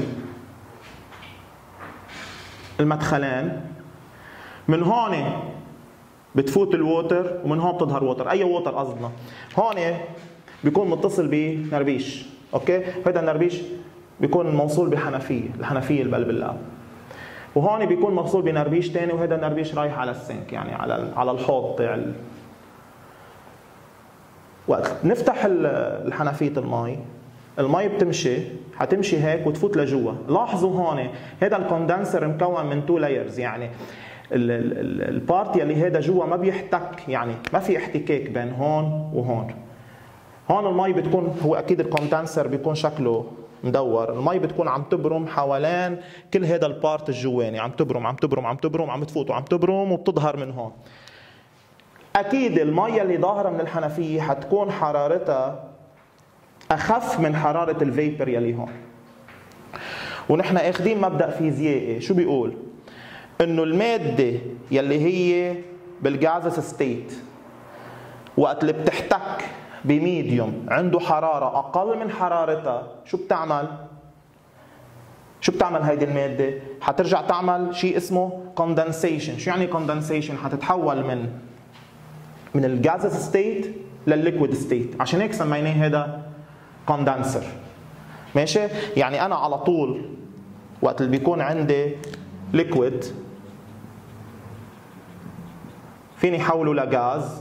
المدخلين، من هون بتفوت الووتر ومن هون بتظهر ووتر. اي ووتر قصدنا؟ هون بيكون متصل بنربيش، اوكي؟ هذا النربيش بيكون موصول بحنفيه، الحنفيه اللي بقلب اللاب. وهون بيكون موصول بنربيش ثاني، وهذا النربيش رايح على السنك، يعني على على الحوض تاع ال... وقت نفتح الحنفيه المي، المي بتمشي، حتمشي هيك وتفوت لجوا. لاحظوا هون هذا الكوندنسر مكون من تو لايرز، يعني البارت يلي هذا جوا ما بيحتك، يعني ما في احتكاك بين هون وهون. هون المي بتكون، هو اكيد الكوندنسر بيكون شكله مدور، المي بتكون عم تبرم حوالين كل هذا البارت الجواني، عم تبرم عم تبرم عم تبرم عم تفوت وعم تبرم وبتظهر من هون. اكيد المي اللي ظاهره من الحنفيه حتكون حرارتها اخف من حراره الفيبر يلي هون. ونحن اخذين مبدا فيزيائي شو بيقول؟ انه الماده يلي هي بالجازس ستيت وقت اللي بتحتك بميديوم عنده حراره اقل من حرارتها، شو بتعمل؟ شو بتعمل هيدي الماده؟ حترجع تعمل شيء اسمه كوندنسيشن. شو يعني كوندنسيشن؟ حتتحول من من الجازس ستيت للليكويد ستيت، عشان هيك سميناه هذا كوندنسر. ماشي؟ يعني انا على طول وقت اللي بيكون عندي ليكويد فيني حوله لغاز،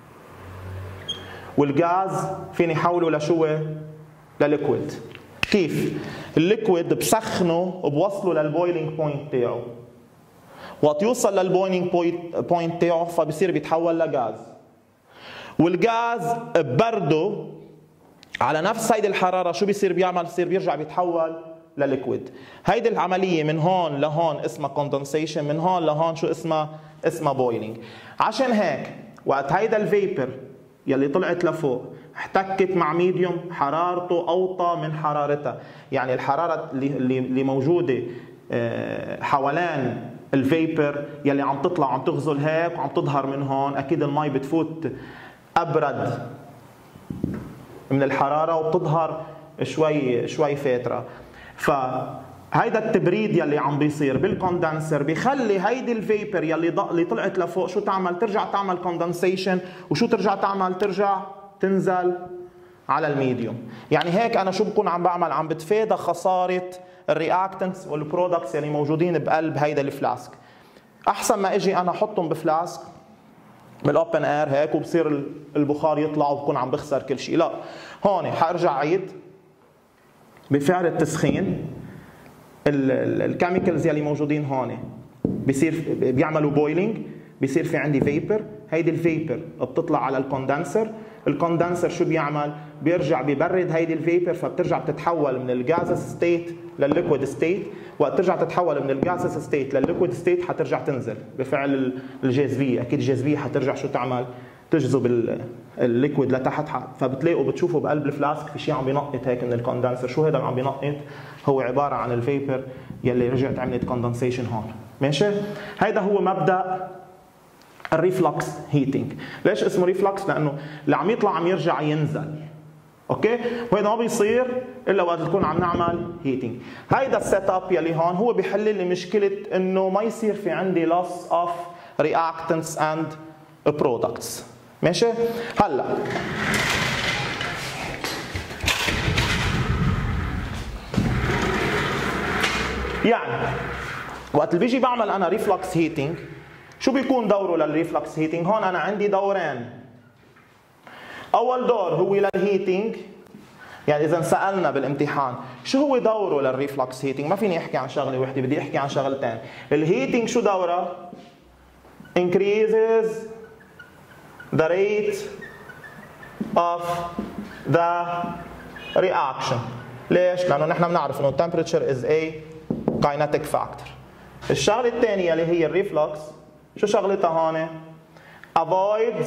والغاز فيني حوله لشو؟ لليكويد. كيف؟ الليكويد بسخنه وبوصله للبويلينج بوينت تاعه، وقت يوصل للبويلينج بوينت تاعه فبصير بيتحول لغاز، والغاز ببرده على نفس هيدي الحراره شو بيصير بيعمل؟ بصير بيرجع بيتحول لليكويد. هيدي العمليه من هون لهون اسمها كوندنسيشن، من هون لهون شو اسمها؟ اسمها بويلينج. عشان هيك وقت هيدا الفيبر يلي طلعت لفوق احتكت مع ميديوم حرارته اوطى من حرارتها، يعني الحراره اللي اللي موجوده حوالين الفيبر يلي عم تطلع عم تغزل هيك وعم تظهر من هون، اكيد المي بتفوت ابرد من الحراره وبتظهر شوي شوي فاتره. فهيدا التبريد يلي عم بيصير بالكوندنسر بيخلي هيدي الفيبر يلي اللي طلعت لفوق شو تعمل؟ ترجع تعمل كوندنسيشن، وشو ترجع تعمل؟ ترجع تنزل على الميديوم. يعني هيك انا شو بكون عم بعمل؟ عم بتفادى خساره الرياكتنتس والبرودكتس يلي موجودين بقلب هيدا الفلاسك. احسن ما اجي انا احطهم بفلاسك بالاوبن اير هيك وبصير البخار يطلع وبكون عم بخسر كل شيء، لا، هون حارجع عيد بفعل التسخين الكيميكالز يلي موجودين هون بيصير بيعملوا بويلينج، بيصير في عندي فيبر، هيدي الفيبر بتطلع على الكوندنسر، الكوندنسر شو بيعمل؟ بيرجع بيبرد هيدي الفيبر، فبترجع بتتحول من الجازس ستيت للليكويد ستيت، وقت ترجع تتحول من الجازس ستيت للليكويد ستيت حترجع تنزل بفعل الجاذبيه، اكيد الجاذبيه حترجع شو تعمل؟ تجذب الليكويد لتحت، فبتلاقوا بتشوفوا بقلب الفلاسك في شيء عم بينقط هيك من الكوندنسر، شو هذا اللي عم بينقط؟ هو عباره عن الفيبر يلي رجعت عملت كوندنسيشن هون، ماشي؟ هيدا هو مبدا الريفلكس هيتنج. ليش اسمه ريفلكس؟ لانه اللي عم يطلع عم يرجع ينزل، اوكي؟ وهذا ما بيصير الا وقت نكون عم نعمل هيتنج. هيدا السيت اب يلي هون هو بيحل لي مشكله انه ما يصير في عندي loss of reactants and products، ماشي؟ هلا يعني وقت اللي بيجي بعمل انا ريفلكس هيتنج، شو بيكون دوره للريفلكس هيتنج؟ هون انا عندي دورين. اول دور هو للهيتنج، يعني اذا سالنا بالامتحان شو هو دوره للريفلكس هيتنج، ما فيني احكي عن شغله وحده، بدي احكي عن شغلتين. الهيتنج شو دوره؟ increases the rate of the reaction. ليش؟ لانه نحن بنعرف انه temperature is a kinetic factor. الشغله الثانيه اللي هي الريفلكس، شو شغلتها هون؟ avoids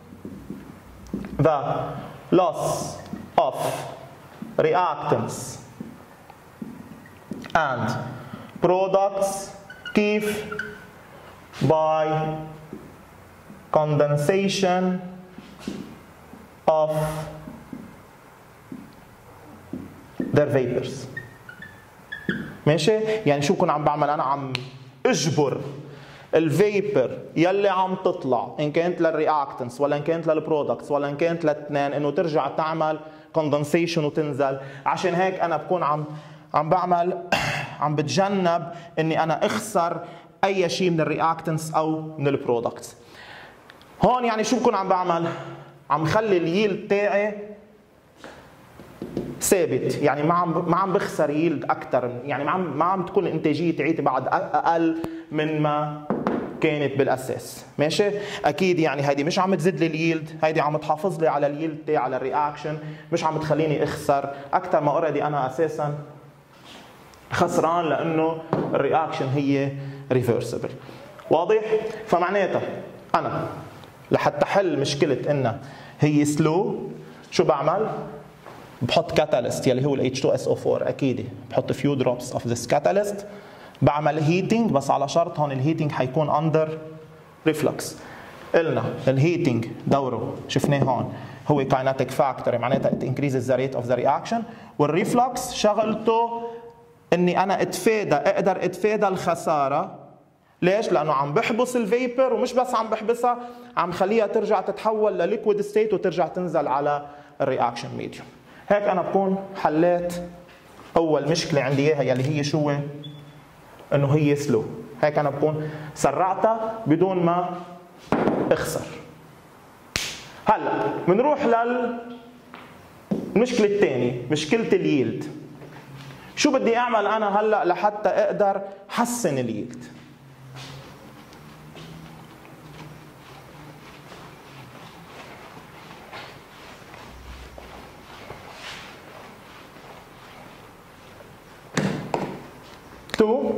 the loss of reactants and products كيف؟ by condensation of their vapors. ماشي؟ يعني شو كنت عم بعمل؟ انا عم اجبر الفيبر يلي عم تطلع ان كانت للرياكتنس ولا ان كانت للبرودكتس ولا ان كانت للاثنين انه ترجع تعمل كوندنسيشن وتنزل. عشان هيك انا بكون عم عم بعمل عم بتجنب اني انا اخسر اي شيء من الرياكتنس او من البرودكتس. هون يعني شو بكون عم بعمل؟ عم خلي الييلد تاعي ثابت، يعني ما عم ما عم بخسر ييلد اكثر، يعني ما عم ما عم تكون الانتاجيه تاعتي بعد اقل من ما كانت بالاساس، ماشي؟ اكيد يعني هيدي مش عم تزيد لي الييلد، هيدي عم تحافظ لي على الييلد تاعي على الرياكشن، مش عم تخليني اخسر اكثر ما اوريدي انا اساسا خسران، لانه الرياكشن هي ريفرسبل. واضح؟ فمعناتها انا لحتى احل مشكله انها هي سلو، شو بعمل؟ بحط كاتاليست يلي هو ال إتش تو إس أو فور، اكيد بحط فيو دروبس اوف ذس كاتاليست، بعمل هيتنج، بس على شرط هون الهيتنج حيكون اندر ريفلكس. قلنا الهيتنج دوره شفناه هون هو كايناتيك فاكتور، معناتها it increases the rate of the reaction، والريفلكس شغلته اني انا اتفادى اقدر اتفادى الخساره. ليش؟ لانه عم بحبس الفيبر، ومش بس عم بحبسها، عم خليها ترجع تتحول لليكويد ستيت وترجع تنزل على الرياكشن ميديوم. هيك انا بكون حليت اول مشكله عندي اياها يلي هي شو؟ انه هي سلو. هيك انا بكون سرعتها بدون ما اخسر. هلا بنروح للمشكله الثانيه، مشكله الييلد. شو بدي اعمل انا هلا لحتى اقدر حسن الييلد؟ تو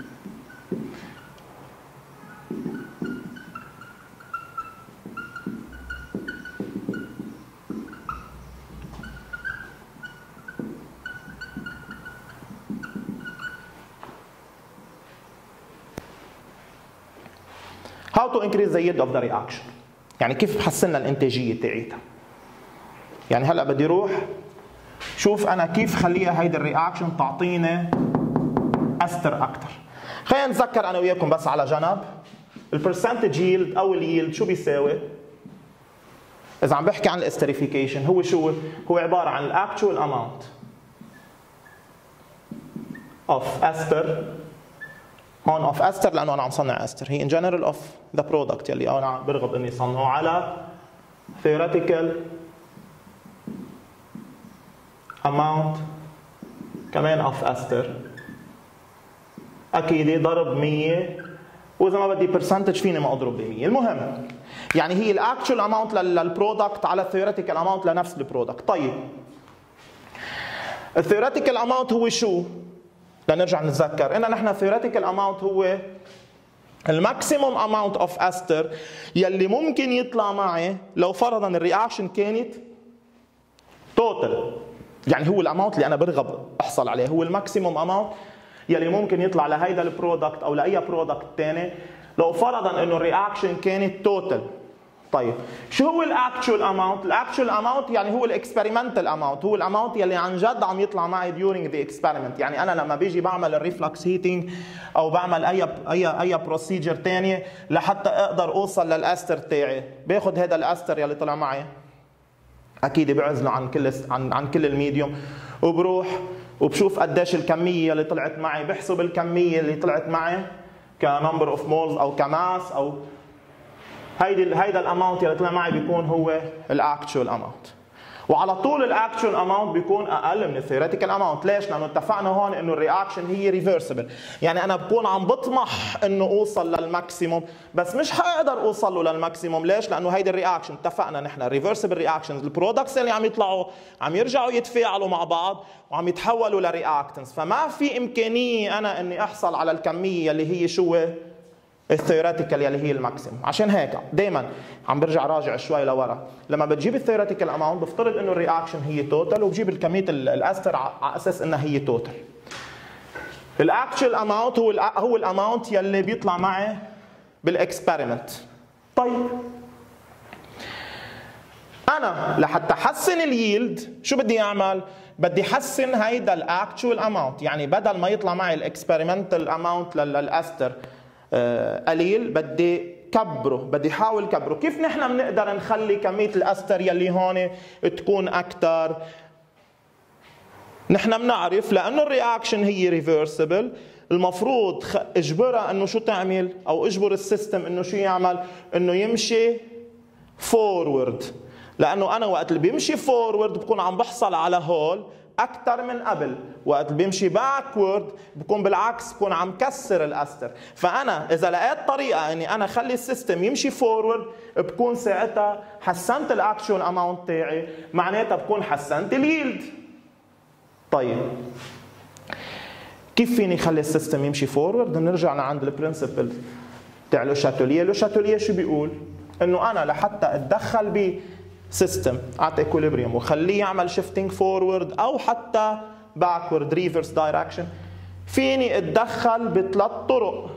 How to increase the yield of the reaction. يعني كيف حسنا الانتاجيه تاعتها؟ يعني هلا بدي اروح شوف انا كيف خليها هيدي الرياكشن تعطيني استر اكثر. خلينا نتذكر انا وياكم بس على جنب البرسنتج ييلد او الييلد شو بيساوي؟ اذا عم بحكي عن الاستريفيكيشن هو شو؟ هو عباره عن الاكتشوال اماونت اوف استر، هون اوف استر لانه انا عم صنع استر، هي ان جنرال اوف ذا برودكت يلي انا برغب اني صنعه، على theoretical amount كمان اوف استر اكيد ضرب مية، واذا ما بدي برسنتج فيني ما اضرب ب مية. المهم يعني هي الاكشوال اماونت للبرودكت على الثيوريتيكال اماونت لنفس البرودكت. طيب الثيوريتيكال اماونت هو شو؟ لنرجع نتذكر ان نحن الثيوريتيكال اماونت هو الماكسيموم اماونت اوف استر يلي ممكن يطلع معي لو فرضا الرياكشن كانت توتال. يعني هو الاماونت اللي انا برغب احصل عليه هو الماكسيموم اماونت يلي ممكن يطلع لهيدا البرودكت او لاي برودكت ثاني لو فرضا انه الرياكشن كانت توتال. طيب شو هو الاكشوال اماونت؟ الاكشوال اماونت يعني هو الاكسبيرمنتال اماونت، هو الاماونت يلي عن جد عم يطلع معي during the experiment. يعني انا لما بيجي بعمل الريفلكس هيتنج او بعمل اي اي اي بروسيجر ثانيه لحتى اقدر اوصل للاستر تاعي، باخذ هذا الاستر يلي طلع معي اكيد بعزله عن كل عن عن كل الميديوم، وبروح وبشوف قديش الكميه اللي طلعت معي، بحسب الكميه اللي طلعت معي كنمبر اوف مولز او كماس او هيدي هيدا الاماونت اللي طلع معي بيكون هو الاكتشوال اماونت. وعلى طول الاكتشوال اماونت بيكون اقل من الثيوريتيكال اماونت. ليش؟ لانه اتفقنا هون انه الرياكشن هي ريفرسبل، يعني انا بكون عم بطمح انه اوصل للماكسيموم بس مش حقدر اوصل له للماكسيموم. ليش؟ لانه هيدي الرياكشن اتفقنا نحن ريفرسبل رياكشنز، البرودكتس اللي عم يطلعوا عم يرجعوا يتفاعلوا مع بعض وعم يتحولوا لرياكتنس، فما في امكانيه انا اني احصل على الكميه اللي هي شو الثيوريتيكال اللي هي الماكسيموم. عشان هيك دائما عم برجع راجع شوي لورا، لما بتجيب الثيوريتيكال اماونت بفترض انه الرياكشن هي توتال وبجيب الكميه الاستر على اساس انها هي توتال. الاكشوال اماونت هو هو الاماونت يلي بيطلع معي بالاكسبيرمنت. طيب انا لحتى احسن اليلد شو بدي اعمل؟ بدي احسن هيدا الاكشوال اماونت، يعني بدل ما يطلع معي الاكسبيرمنتال اماونت للاستر قليل بدي كبره، بدي احاول كبره. كيف نحن بنقدر نخلي كميه الاستر يلي هون تكون اكثر؟ نحن بنعرف لانه الرياكشن هي ريفرسبل المفروض اجبرها انه شو تعمل، او اجبر السيستم انه شو يعمل، انه يمشي فورورد. لانه انا وقت اللي بيمشي فورورد بكون عم بحصل على هول اكثر من قبل، وقت اللي بيمشي باكورد بكون بالعكس بكون عم كسر الاستر. فانا اذا لقيت طريقه اني انا اخلي السيستم يمشي فورورد بكون ساعتها حسنت الاكشوال اماونت تاعي، معناتها بكون حسنت اليلد. طيب كيف فيني اخلي السيستم يمشي فورورد؟ بنرجع لعند البرنسبل تاع لو شاتوليه. لو شاتوليه شو بيقول؟ انه انا لحتى اتدخل ب سيستم ات ايكوليبريم وخليه يعمل شيفتنج فورورد او حتى باكورد ريفرس دايركشن، فيني اتدخل بثلاث طرق.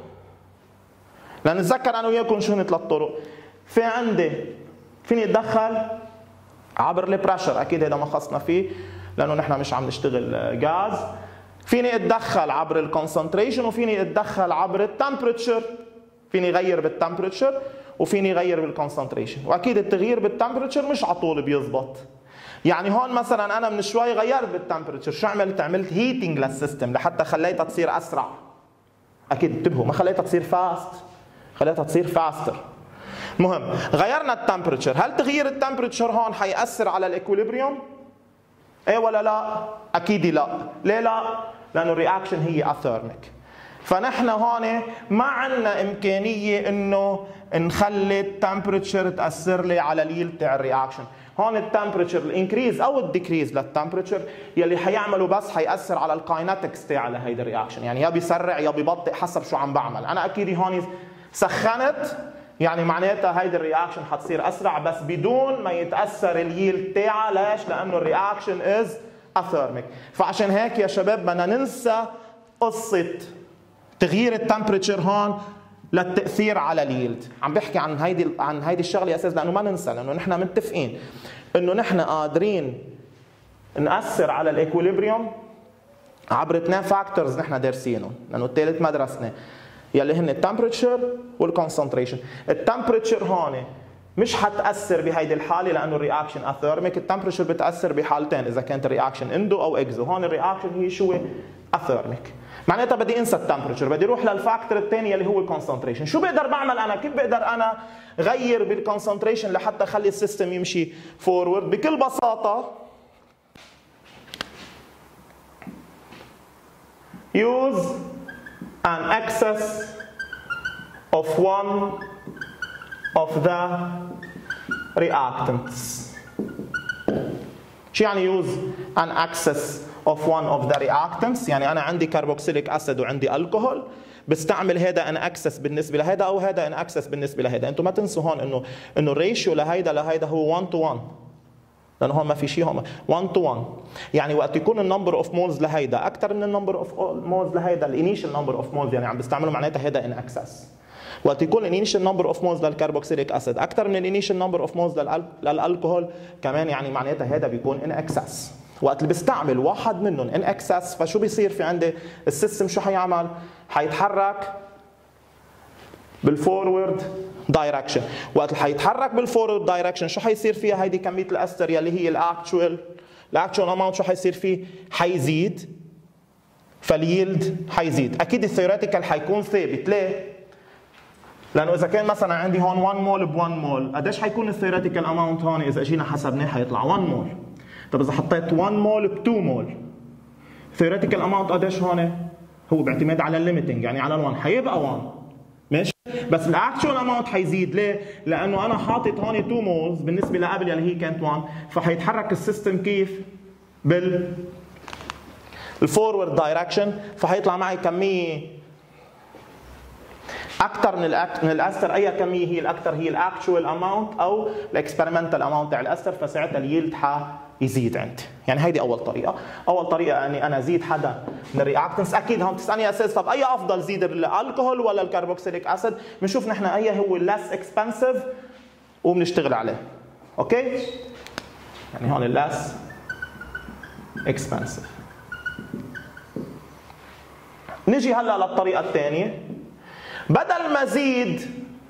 لنتذكر انا وياكم شو هن ثلاث طرق. في عندي فيني اتدخل عبر البريشر، اكيد هذا ما خصنا فيه لانه نحن مش عم نشتغل غاز. فيني اتدخل عبر الكونسنتريشن، وفيني اتدخل عبر التمبريتشر، فيني غير بالتمبريتشر وفيني غير بالكونسنتريشن. واكيد التغيير بالتمبريتشر مش على طول بيزبط. يعني هون مثلا انا من شوي غيرت بالتمبريتشر، شو عملت؟ عملت هيتنج للسيستم لحتى خليتها تصير اسرع. اكيد انتبهوا ما خليتها تصير فاست، خليتها تصير فاستر. المهم غيرنا التمبريتشر، هل تغيير التمبريتشر هون حيأثر على الاكوليبريوم؟ ايه ولا لا؟ اكيد لا. ليه لا؟ لانه الرياكشن هي اثيرميك. فنحن هون ما عندنا امكانيه انه نخلي التمبريتشر تاثر لي على اليلد تاع الرياكشن. هون التمبريتشر الانكريز او الديكريز للتمبريتشر يلي حيعملوا بس حيأثر على الكايناتكس تاع هيدا الرياكشن، يعني يا بيسرع يا بيبطئ حسب شو عم بعمل. انا اكيد هون سخنت، يعني معناتها هيدا الرياكشن حتصير اسرع بس بدون ما يتاثر اليلد تاعها. ليش؟ لانه الرياكشن از اثيرميك. فعشان هيك يا شباب بدنا ننسى قصه تغيير التمبريتشر هون للتاثير على اليلد. عم بحكي عن هيدي عن هيدي الشغله اساس لانه ما ننسى، لانه نحن متفقين انه نحن قادرين ناثر على الايكوليبريوم عبر اثنين فاكتورز نحن دارسينهم، لانه الثالث ما درسناه يلي هن التمبريتشر والكونسنتريشن. التمبريتشر هون مش حتاثر بهيدي الحاله لانه الرياكشن اثيرميك، التمبريتشر بتاثر بحالتين اذا كانت الرياكشن اندو او اكزو. هون الرياكشن هي شو؟ اثيرميك. معناتها بدي انسى التمبريتشر، بدي اروح للفاكتور الثاني اللي هو الكونسنتريشن. شو بقدر بعمل انا؟ كيف بقدر انا غير بالكونسنتريشن لحتى اخلي السيستم يمشي فورورد؟ بكل بساطه يوز an excess of one of the reactants. شو يعني use an excess of one of the reactants؟ يعني أنا عندي كاربوكسيليك أسيد وعندي الكحول، بستعمل هذا ان اكسس بالنسبه لهذا او هذا ان اكسس بالنسبه لهذا. انتم ما تنسوا هون انه انه الريشيو لهيدا لهيدا هو واحد تو واحد، لانه هون ما في شيء، هون واحد تو واحد. يعني وقت يكون النمبر اوف مولز لهيدا اكثر من النمبر اوف مولز لهيدا، الانيشال نمبر اوف مولز يعني عم بستعملوا معناتها هذا ان اكسس. وقت يكون الانيشال نمبر اوف مولز للكربوكسيليك اسيد اكثر من الانيشال نمبر اوف مولز للالكحول كمان، يعني معناتها هذا بيكون ان اكسس. وقت اللي بستعمل واحد منهم ان اكسس، فشو بيصير في عندي؟ السيستم شو حيعمل؟ حيتحرك بالفورورد دايركشن. وقت اللي حيتحرك بالفورورد دايركشن شو حيصير فيها؟ هيدي كميه الاستر يلي هي الاكتشوال الاكتشوال اماونت شو حيصير فيه؟ حيزيد، فاليلد حيزيد. اكيد الثيوريتيكال حيكون ثابت. ليه؟ لانه اذا كان مثلا عندي هون واحد مول ب واحد مول، قديش حيكون الثيوريتيكال اماونت هون؟ اذا اجينا حسبناه حيطلع واحد مول. طب اذا حطيت واحد مول ب اثنين مول، ثيوريتيكال اماونت قديش هون؟ هو باعتماد على الليميتنج، يعني على ال1 حيبقى واحد، ماشي؟ بس الاكتشوال اماونت حيزيد. ليه؟ لانه انا حاطط هون اثنين مولز بالنسبه لقبل يلي هي كانت واحد، فحيتحرك السيستم كيف؟ بال الفورورد دايركشن، فحيطلع معي كميه اكثر من الأك... من الاستر. اي كميه هي الاكثر؟ هي الاكتشوال اماونت او الاكسبيرمنتال اماونت تاع الاستر، فساعتها اليلد حيزيد عندي. يعني هيدي اول طريقه. اول طريقه اني انا زيد حدا من الرياكتنس. اكيد هم بتسالني اساس طب اي افضل زيد الالكحول ولا الكربوكسيليك اسيد؟ بنشوف نحن اي هو less expensive وبنشتغل عليه. اوكي؟ يعني هون less expensive. نجي هلا للطريقه الثانيه. بدل ما زيد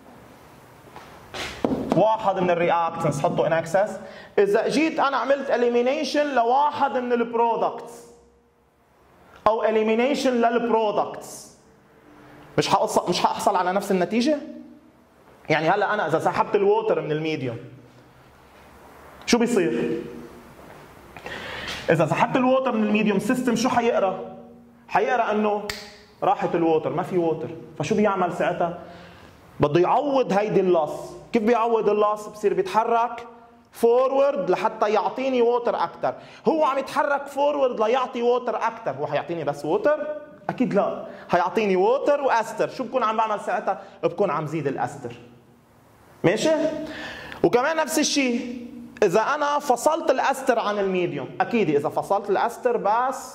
واحد من الرياكتنس حطه ان اكسس، اذا جيت انا عملت اليمينيشن لواحد من البرودكتس او اليمينيشن للبرودكتس، مش حأصل مش حاحصل على نفس النتيجه؟ يعني هلا انا اذا سحبت الووتر من الميديوم شو بيصير؟ اذا سحبت الووتر من الميديوم سيستم شو حيقرا؟ حيقرا انه راحت الووتر، ما في ووتر، فشو بيعمل ساعتها؟ بده يعوض هيدي اللص. كيف بيعوض اللص؟ بصير بيتحرك فورورد لحتى يعطيني ووتر اكثر. هو عم يتحرك فورورد ليعطي ووتر اكثر، هو حيعطيني بس ووتر؟ اكيد لا، حيعطيني ووتر واستر. شو بكون عم بعمل ساعتها؟ بكون عم زيد الاستر. ماشي؟ وكمان نفس الشيء اذا انا فصلت الاستر عن الميديوم، اكيد اذا فصلت الاستر بس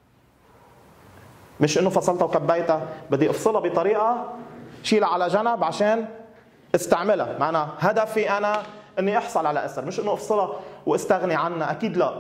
مش انه فصلتها وكبيتها، بدي افصلها بطريقه شيلها على جنب عشان استعملها. معناها هدفي انا اني احصل على استر، مش انه افصلها واستغني عنها، اكيد لا.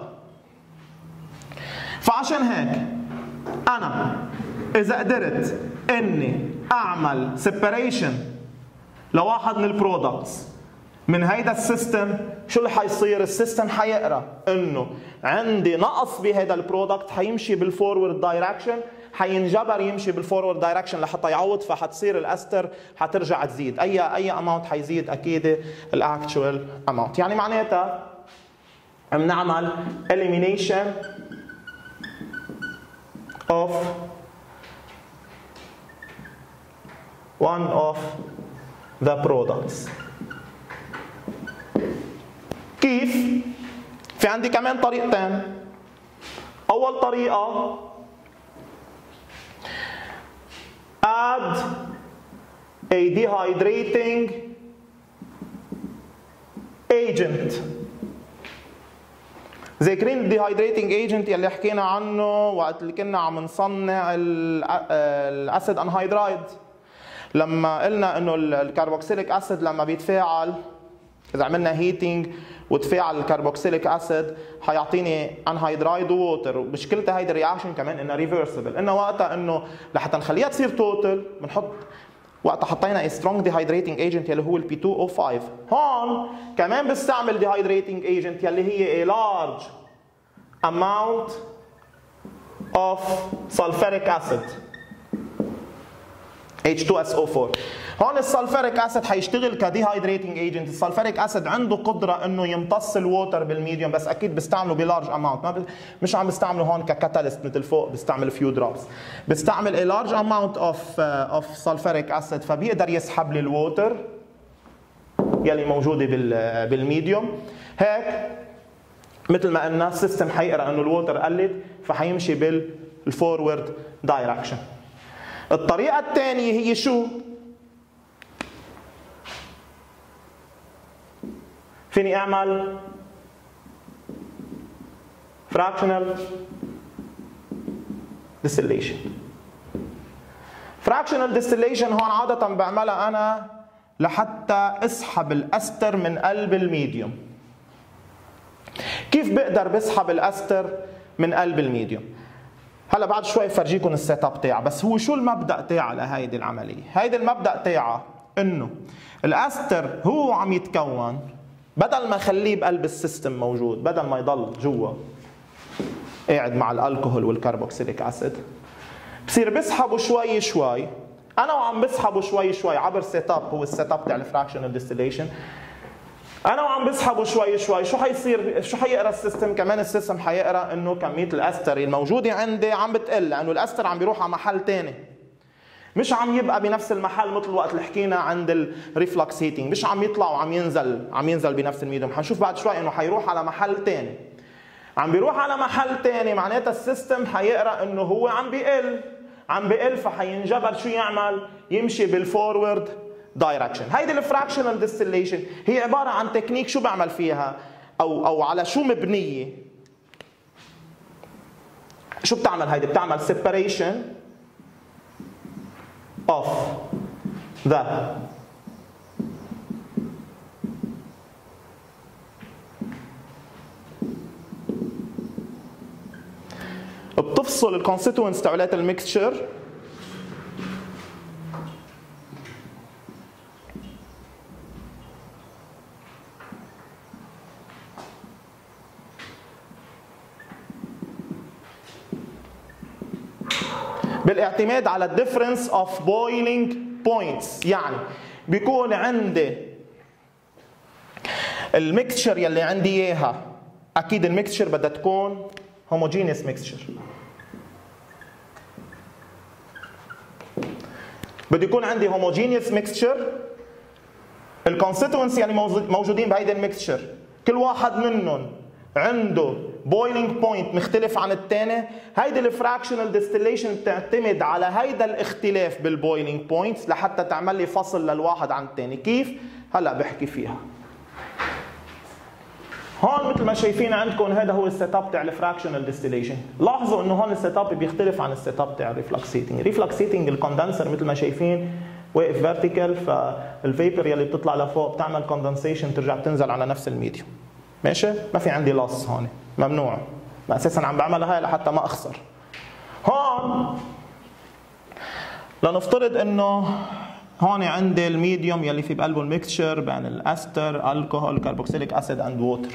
فعشان هيك انا اذا قدرت اني اعمل سيبريشن لواحد من البرودكتس من هيدا السيستم، شو اللي حيصير؟ السيستم حيقرا انه عندي نقص بهذا البرودكت، حيمشي بالفورورد دايركشن، حينجبر يمشي بالفورورد دايركشن لحتى يعوض، فحتصير الاستر حترجع تزيد. اي اي اماونت حيزيد اكيد الاكتشوال اماونت. يعني معناتها بنعمل elimination of one of the products. كيف؟ في عندي كمان طريقتين. اول طريقه add a dehydrating agent. ذاكرين الديهايدريتنج ايجنت يلي حكينا عنه وقت اللي كنا عم نصنع الاسيد انهيدرايد، لما قلنا انه الكربوكسيليك اسيد لما بيتفاعل، اذا عملنا هيتنج وتفاعل الكربوكسيليك اسيد حيعطيني انهيدرايد ووتر. مشكلتها هيدي الرياكشن كمان انها ريفرسبل، انه وقتها انه لحتى نخليها تصير توتال بنحط وقتها حطينا سترونج ديهايدريتنج ايجنت يلي هو البي اثنين او خمسة. هون كمان بستعمل ديهايدريتنج ايجنت يلي هي a large amount of sulfuric acid. إتش تو إس أو فور. هون السلفريك اسيد حيشتغل كديهايدريتنج ايجنت. السلفريك اسيد عنده قدره انه يمتص الووتر بالميديوم، بس اكيد بيستعملوا بلارج اماونت، ما مش عم بيستعملوا هون ككاتاليست مثل فوق بيستعمل فيو دروبس، بيستعمل a large amount of uh, of sulfuric acid، فبيقدر يسحب لي الووتر يلي موجوده بال بالميديوم. هيك مثل ما قلنا السيستم حيقرا انه الووتر قلت فحيمشي بالفورورد دايركشن. الطريقه الثانيه هي شو؟ فيني اعمل fractional distillation. fractional distillation هون عادة بعملها أنا لحتى اسحب الأستر من قلب الميديوم. كيف بقدر بسحب الأستر من قلب الميديوم؟ هلا بعد شوي بفرجيكم السيت اب تاعها، بس هو شو المبدأ تاعها لهيدي العملية؟ هيدي المبدأ تاعها إنه الأستر هو عم يتكون، بدل ما اخليه بقلب السيستم موجود، بدل ما يضل جوا قاعد مع الالكوهول والكربوكسيليك اسيد، بصير بسحبه شوي شوي. انا وعم بسحبه شوي شوي عبر سيت اب، هو السيت اب تاع الفراكشنال ديستيليشن. انا وعم بسحبه شوي شوي، شو حيصير؟ شو حيقرا السيستم؟ كمان السيستم حيقرا انه كميه الاستر الموجوده عندي عم بتقل، لانه الاستر عم بيروح على محل ثاني، مش عم يبقى بنفس المحل مثل وقت اللي حكينا عند الريفلكس هيتنج، مش عم يطلع وعم ينزل، عم ينزل بنفس الميديوم. حنشوف بعد شوي انه حيروح على محل ثاني. عم بيروح على محل ثاني معناتها السيستم حيقرا انه هو عم بيقل، عم بيقل، فحينجبر شو يعمل؟ يمشي بالفورورد دايركشن. هيدي الفراكشنال ديستيليشن هي عباره عن تكنيك شو بعمل فيها او او على شو مبنيه؟ شو بتعمل هيدي؟ بتعمل separation of the بتفصل الكونستيتوينتس تبعت الميكستشر بالاعتماد على الديفرنس اوف بويلينج بوينتس. يعني بيكون عندي الميكستشر يلي عندي اياها، اكيد الميكستشر بدها تكون هوموجينيوس ميكستشر، بده يكون عندي هوموجينيوس ميكستشر. الكونستيتوينتس يلي موجودين بهيدي الميكستشر كل واحد منهم عنده بويلينج بوينت مختلف عن الثاني. هيدي الفراكشنال ديستيليشن بتعتمد على هيدا الاختلاف بالبويلينج بوينتس لحتى تعمل لي فصل للواحد عن الثاني. كيف؟ هلا بحكي فيها. هون مثل ما شايفين عندكم هذا هو السيت اب تاع الفراكشنال ديستيليشن. لاحظوا انه هون السيت اب بيختلف عن السيت اب تاع الريفلكس هيتنج. الريفلكس هيتنج الكوندنسر مثل ما شايفين واقف فيرتيكال، فالفيبر يلي بتطلع لفوق بتعمل كوندنسيشن ترجع بتنزل على نفس الميديوم. ماشي؟ ما في عندي لاص هون، ممنوع. ما اساسا عم بعملها هاي لحتى ما اخسر. هون لنفترض انه هون عندي الميديوم يلي في بقلبه الميكستشر بين الاستر، الكحول، كربوكسيليك اسيد اند ووتر.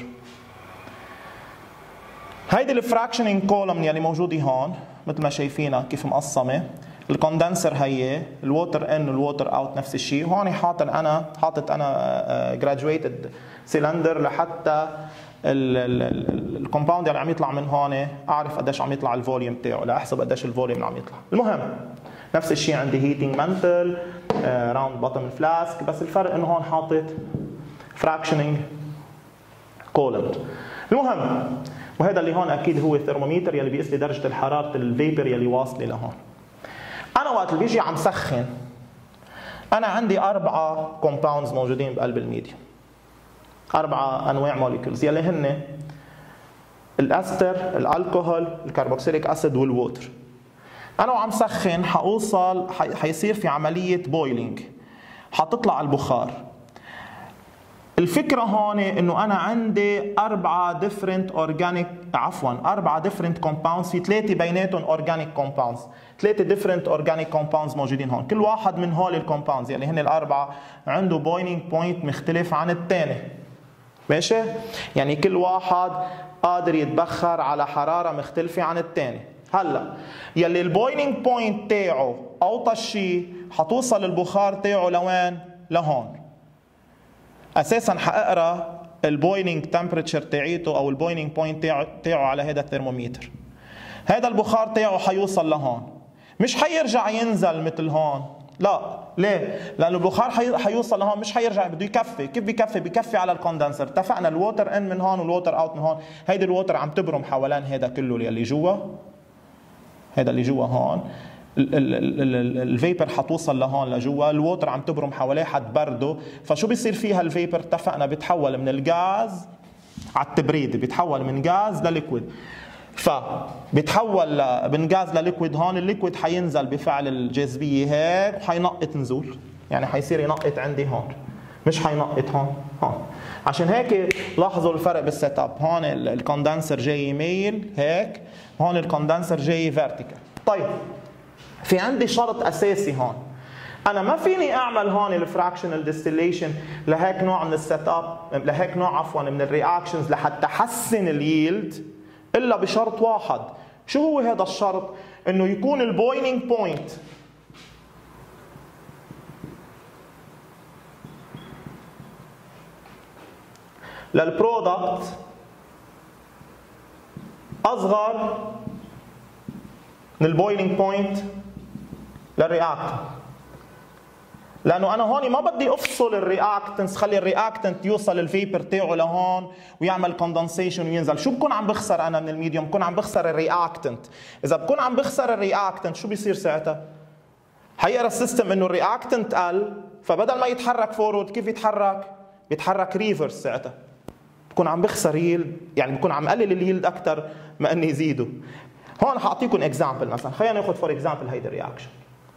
هيدي الفراكشنينج كولوم يلي موجوده هون مثل ما شايفينها كيف مقسمه. الكوندنسر هي الووتر ان والووتر اوت نفس الشيء. هون حاطط انا حاطط انا جراديويتد سيلندر لحتى الكومباوند اللي عم يطلع من هون اعرف قديش عم يطلع الفوليوم تاعه، لاحسب قديش الفوليوم اللي عم يطلع. المهم نفس الشيء عندي هيتنج مانتل راوند بوتtom فلاسك، بس الفرق انه هون حاطط فراكشنينج كولوم. المهم وهذا اللي هون اكيد هو الثرمومتر يلي بيقيس لي درجه الحراره الفيبر يلي واصله لهون. انا وقت اللي بيجي عم سخن انا عندي اربعه كومباوندز موجودين بقلب الميديوم، اربعه انواع موليكولز يلي هن الاستر، الالكحول، الكربوكسيليك اسيد والووتر. انا وعم سخن حوصل حيصير في عمليه بويلينج، حتطلع البخار. الفكره هون انه انا عندي اربعه ديفرنت اورجانيك عفوا اربعه ديفرنت كومباوندز، في ثلاثه بيناتهم اورجانيك كومباوندز، ثلاثه ديفرنت اورجانيك كومباوندز موجودين هون. كل واحد من هول الكومباوندز يعني هن الاربعه عنده بويلينج بوينت مختلف عن الثاني. ماشي؟ يعني كل واحد قادر يتبخر على حراره مختلفه عن الثاني. هلا يلي البويلينج بوينت تاعه اوطى شيء حتوصل البخار تاعه لوين؟ لهون. اساسا حاقرا البويلينج تمبريتشر تاعيته او البويلينج بوينت تاعه تاعه على هذا الثرمومتر. هذا البخار تاعه حيوصل لهون، مش حيرجع ينزل مثل هون، لا. ليه؟ لانه البخار حي... حيوصل لهون، مش حيرجع، بده يكفي. كيف بيكفي؟ بيكفي على الكوندنسر. اتفقنا الووتر ان من هون والووتر اوت من هون. هيدي الووتر عم تبرم حوالين هذا كله اللي جوا، هذا اللي جوا هون. الفيبر حتوصل لهون لجوا، الووتر عم تبرم حواليه حتبرده. فشو بيصير فيها الفيبر؟ اتفقنا بيتحول من الغاز على التبريد، بيتحول من غاز لليكويد. فبيتحول من غاز لليكويد. هون الليكويد حينزل بفعل الجاذبيه هيك وحينقط نزول، يعني حيصير ينقط عندي هون، مش حينقط هون هون. عشان هيك لاحظوا الفرق بالسيت اب. هون الكوندنسر جاي ميل هيك، هون الكوندنسر جاي فيرتيكال. طيب في عندي شرط اساسي هون، انا ما فيني اعمل هون الفراكشنال ديستيليشن لهيك نوع من السيت اب، لهيك نوع عفوا من الرياكشنز لحتى احسن اليلد، الا بشرط واحد. شو هو هذا الشرط؟ انه يكون البويلينج بوينت للبرودكت اصغر من البويلينج بوينت للرياكتنت. لانه انا هون ما بدي افصل الرياكتنس، خلي الرياكتنت يوصل الفيبر تاعه لهون ويعمل كوندنسيشن وينزل. شو بكون عم بخسر انا من الميديوم؟ بكون عم بخسر الرياكتنت. اذا بكون عم بخسر الرياكتنت شو بيصير ساعتها؟ حيقرا السيستم انه الرياكتنت قل، فبدل ما يتحرك فورورد كيف يتحرك؟ بيتحرك ريفرس. ساعتها بكون عم بخسر ييلد، يعني بكون عم قلل الييلد اكثر ما اني يزيده. هون حاعطيكم اكزامبل. مثلا خلينا ناخذ فور اكزامبل هيدي الرياكشن.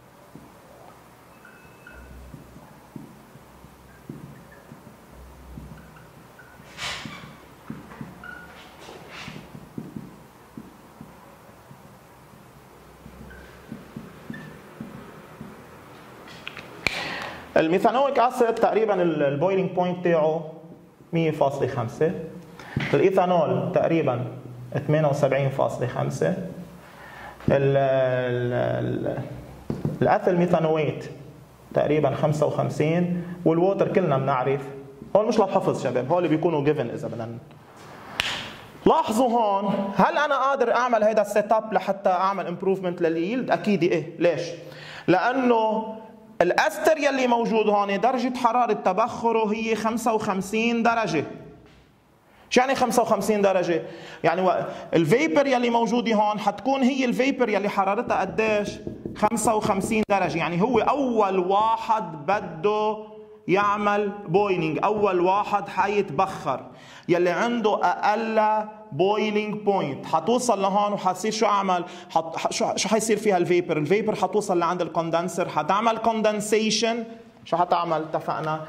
الميثانويك اسيد تقريبا البويلينج بوينت تاعه مية فاصلة خمسة، الايثانول تقريبا ثمانية وسبعين فاصلة خمسة، الاثيل ميثانويت تقريبا خمسة وخمسين، والووتر كلنا بنعرف. هول مش للحفظ شباب، هول بيكونوا جيفن اذا بدنا. لاحظوا هون، هل انا قادر اعمل هيدا السيت اب لحتى اعمل امبروفمنت لليلد؟ اكيد ايه. ليش؟ لانه الاستر يلي موجود هون درجة حرارة تبخره هي خمسة وخمسين درجة. شو يعني خمسة وخمسين درجة؟ يعني الفيبر يلي موجودة هون حتكون هي الفيبر يلي حرارتها قديش؟ خمسة وخمسين درجة. يعني هو أول واحد بده يعمل بويلينج، أول واحد حيتبخر. يلي عنده أقل بويلينج بوينت حتوصل لهون وحتصير شو أعمل؟ حت... شو شو حيصير فيها الفيبر؟ الفيبر حتوصل لعند الكوندنسر، حتعمل كوندنسيشن. شو حتعمل؟ اتفقنا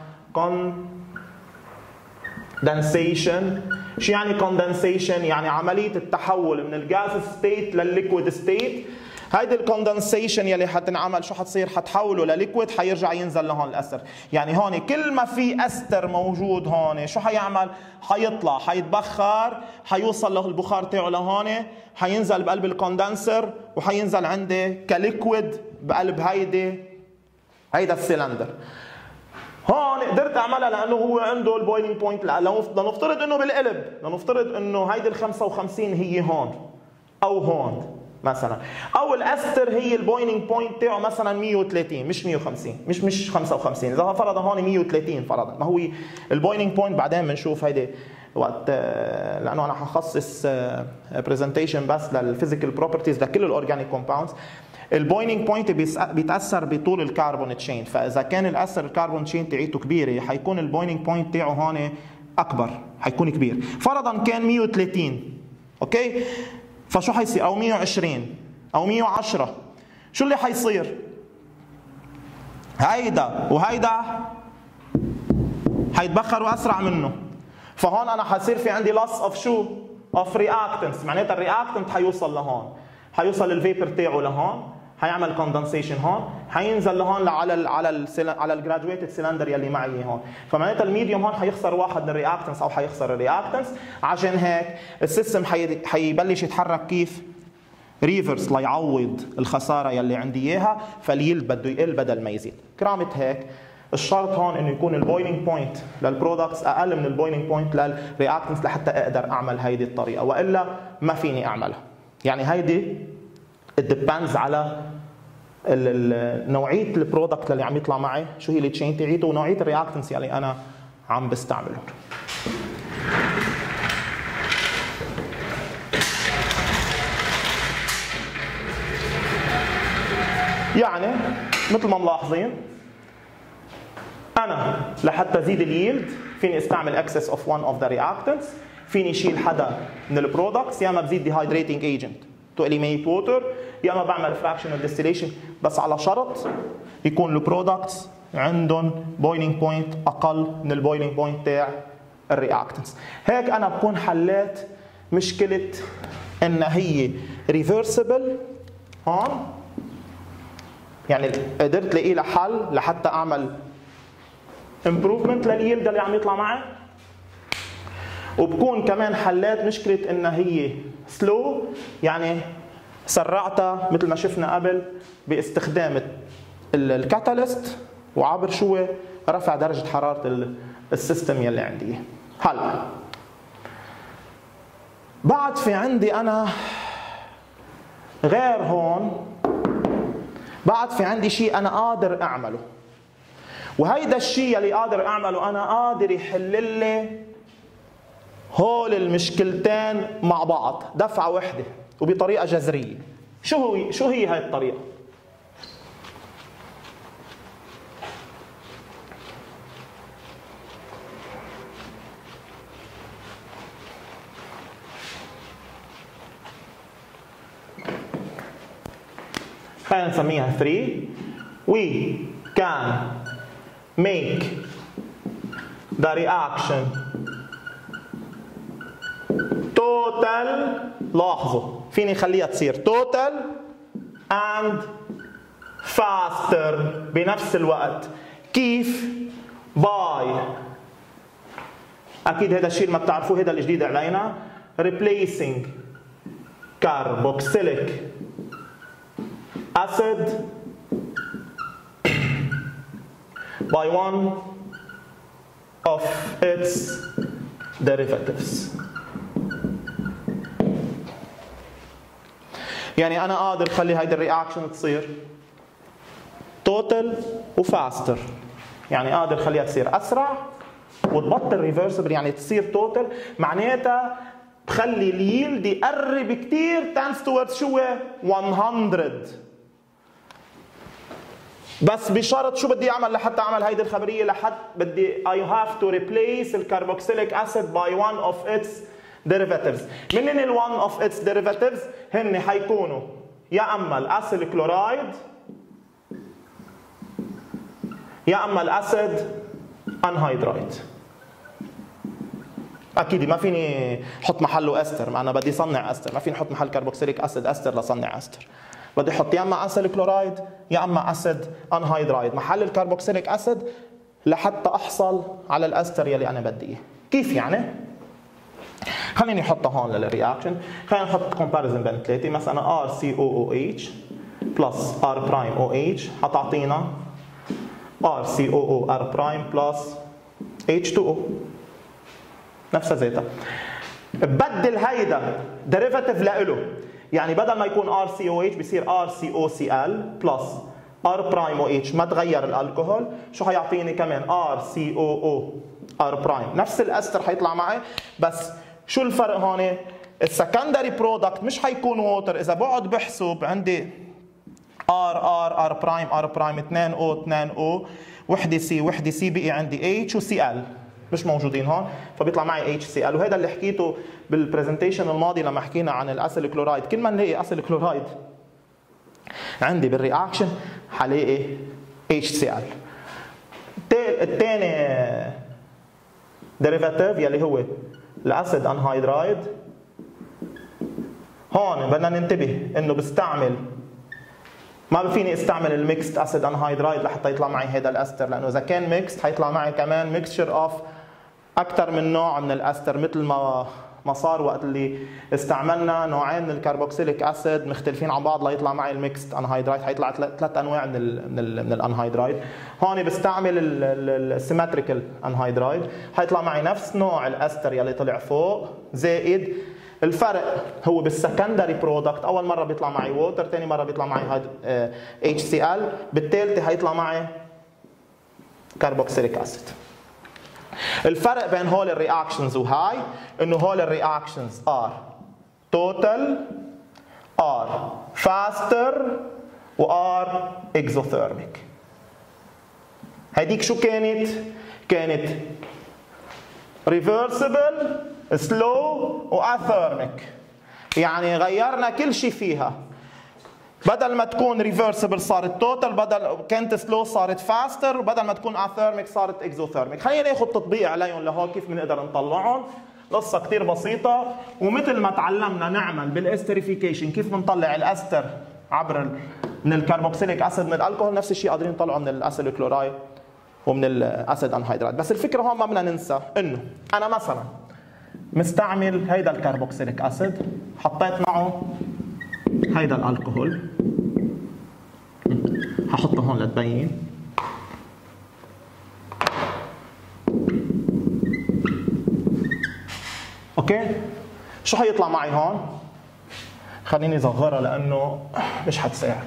كوندنسيشن. شو يعني كوندنسيشن؟ يعني عملية التحول من الجاز ستيت للليكويد ستيت. هيدي الكوندنسيشن يلي حتنعمل شو حتصير؟ حتحوله لليكويد، حيرجع ينزل لهون الاستر. يعني هون كل ما في استر موجود هون شو حيعمل؟ حيطلع، حيتبخر، حيوصل له البخار تاعه لهون، حينزل بقلب الكوندنسر وحينزل عندي كليكويد بقلب هيدي هيدا السلندر. هون قدرت اعملها لانه هو عنده البويلينج بوينت. لنفترض انه بالقلب، لنفترض انه هيدي ال خمسة وخمسين هي هون او هون مثلا، او الاستر هي البويلينج بوينت تاعه مثلا مية وثلاثين مش مية وخمسين، مش مش خمسة وخمسين. اذا فرضا هون مية وثلاثين فرضا، ما هو البويلينج بوينت بعدين بنشوف هيدي وقت، لانه انا حخصص برزنتيشن بس للفيزيكال بروبرتيز لكل الاورجانيك كومباوندز. البويلينج بوينت بيتاثر بطول الكربون تشين، فاذا كان الاثر الكربون تشين تاعته كبيره حيكون البويلينج بوينت تاعه هون اكبر، حيكون كبير. فرضا كان مية وثلاثين، اوكي، فشو حيصير؟ او مية وعشرين او مية وعشرة. شو اللي حيصير؟ هيدا وهيدا حيتبخروا اسرع منه، فهون انا حيصير في عندي loss of شو؟ of reactants. معناتها الرياكتنت حيوصل لهون، حيوصل الفيبر تاعه لهون، حيعمل كوندنسيشن هون، حينزل لهون على ال على ال على الجرادويتد سيلندر يلي معي هون. فمعناتها الميديوم هون حيخسر واحد من الرياكتنس او حيخسر الرياكتنس. عشان هيك السيستم حي... حيبلش يتحرك كيف؟ ريفرس ليعوض الخساره يلي عندي اياها، فاليلد بده يقل بدل ما يزيد. كرامه هيك الشرط هون انه يكون البويلينج بوينت للبرودكتس اقل من البويلينج بوينت للرياكتنس لحتى اقدر اعمل هيدي الطريقه، والا ما فيني اعملها. يعني هيدي ديبندز على نوعيه البرودكت اللي عم يطلع معي، شو هي التشين تاعيته ونوعيه الرياكتنس يلي انا عم بستعمله. يعني مثل ما ملاحظين انا لحتى زيد اليلد فيني استعمل excess of one of the reactants، فيني شيل حدا من البرودكتس، يا اما بزيد dehydrating agent to eliminate water، يا اما بعمل fractional distillation، بس على شرط يكون البرودكتس عندهم boiling point اقل من البويلينج بوينت تاع الرياكتنس. هيك انا بكون حليت مشكله ان هي reversible هون، يعني قدرت لاقي لها حل لحتى اعمل improvement لليلد اللي عم يطلع معي، وبكون كمان حليت مشكله ان هي سلو، يعني سرعتها مثل ما شفنا قبل باستخدام الكاتاليست وعبر شو رفع درجه حراره السيستم يلي عندي. هلا بعد في عندي انا غير هون، بعد في عندي شيء انا قادر اعمله، وهيدا الشيء اللي قادر اعمله انا قادر يحل لي هول المشكلتين مع بعض دفعه واحده وبطريقه جذريه. شو هو شو هي هاي الطريقه؟ خلينا نسميها three. We can make the reaction total. لاحظوا فيني خليها تصير total and faster بنفس الوقت. كيف؟ by، اكيد هذا الشيء ما بتعرفوه، هذا الجديد علينا، replacing carboxylic acid by one of its derivatives. يعني أنا قادر أخلي هيدي الرياكشن تصير توتال وفاستر، يعني قادر أخليها تصير أسرع وتبطل ريفرسبل، يعني تصير توتال، معناتها بخلي اليلد يقرب كثير تنس towards شو مية، بس بشرط شو بدي اعمل لحتى اعمل هيدي الخبريه، لحد بدي I have to replace الكربوكسيليك acid by one of its derivatives. منين ال one of its derivatives؟ هن حيكونوا يا اما الاسيل كلورايد يا اما الاسيد انهيدرايد. اكيد ما فيني احط محله استر، ما انا بدي صنع استر، ما فيني احط محل كربوكسيليك اسيد استر لصنع استر، بدي احط يا اما اسيل كلورايد يا اما اسيد انهيدرايد محل الكربوكسيليك اسيد لحتى احصل على الاستر يلي انا بدي اياه. كيف يعني؟ خليني احطها هون للرياكشن، خلينا نحط كومباريزن بين ثلاثه، مثلا R C O O H بلس R برايم O H حتعطينا R C O O R برايم بلس H two O نفسها ذاتها. ببدل هيدا ديريفاتيف لإله، يعني بدل ما يكون R C O H بصير R C O C L بلس R برايم O H، ما تغير الالكوهول، شو حيعطيني كمان R C O O R برايم، نفس الاستر حيطلع معي، بس شو الفرق هون؟ السكندري برودكت مش حيكون ووتر، اذا بقعد بحسب عندي R R R برايم R برايم اثنين O اثنين O وحده C وحده C، بقي عندي H و C L مش موجودين هون، فبيطلع معي H C L. وهذا اللي حكيته بالبرزنتيشن الماضي لما حكينا عن الاسيل كلورايد، كل ما نلاقي اسيل كلورايد عندي بالرياكشن حلاقي H C L. الثاني ديريفاتيف يلي هو الاسيد انهيدرايد، هون بدنا ننتبه انه بستعمل، ما فيني استعمل الميكست اسيد انهيدرايد لحتى يطلع معي هذا الاستر، لانه اذا كان ميكست حيطلع معي كمان ميكستشر اوف اكثر من نوع من الاستر، مثل ما ما صار وقت اللي استعملنا نوعين من الكربوكسيليك اسيد مختلفين عن بعض ليطلع معي الميكست انهيدرايد، حيطلع ثلاث انواع من ال من ال من الانهيدرايد. هون بستعمل السيمتريكال انهيدرايد، حيطلع معي نفس نوع الاستر يلي طلع فوق، زائد الفرق هو بالسكندري برودكت، اول مره بيطلع معي ووتر، ثاني مره بيطلع معي اتش سي ال، بالثالثه حيطلع معي كربوكسيليك اسيد. الفرق بين هول الرياكشنز وهاي انه هول الرياكشنز ار توتال، ار فاستر، وار اكزوثيرميك. هديك شو كانت؟ كانت ريفرسبل، سلو، واثيرميك. يعني غيرنا كل شيء فيها، بدل ما تكون ريفرسبل صارت توتال، بدل كانت سلو صارت فاستر، وبدل ما تكون اثيرميك صارت اكزوثيرميك. خلينا ناخذ تطبيق عليهم لهون كيف بنقدر نطلعهم. قصه كثير بسيطه، ومثل ما تعلمنا نعمل بالاستريفيكيشن كيف بنطلع الاستر عبر من الكربوكسيليك اسيد من الالكحول، نفس الشيء قادرين نطلعه من الاسيد الكلورايد ومن الاسيد انهيدرات. بس الفكره هون ما بدنا ننسى انه انا مثلا مستعمل هيدا الكربوكسيليك اسيد، حطيت معه هيدا الالكحول، هحطه هون لتبين. اوكي، شو حيطلع معي هون؟ خليني اصغرها لانه مش حتساعد.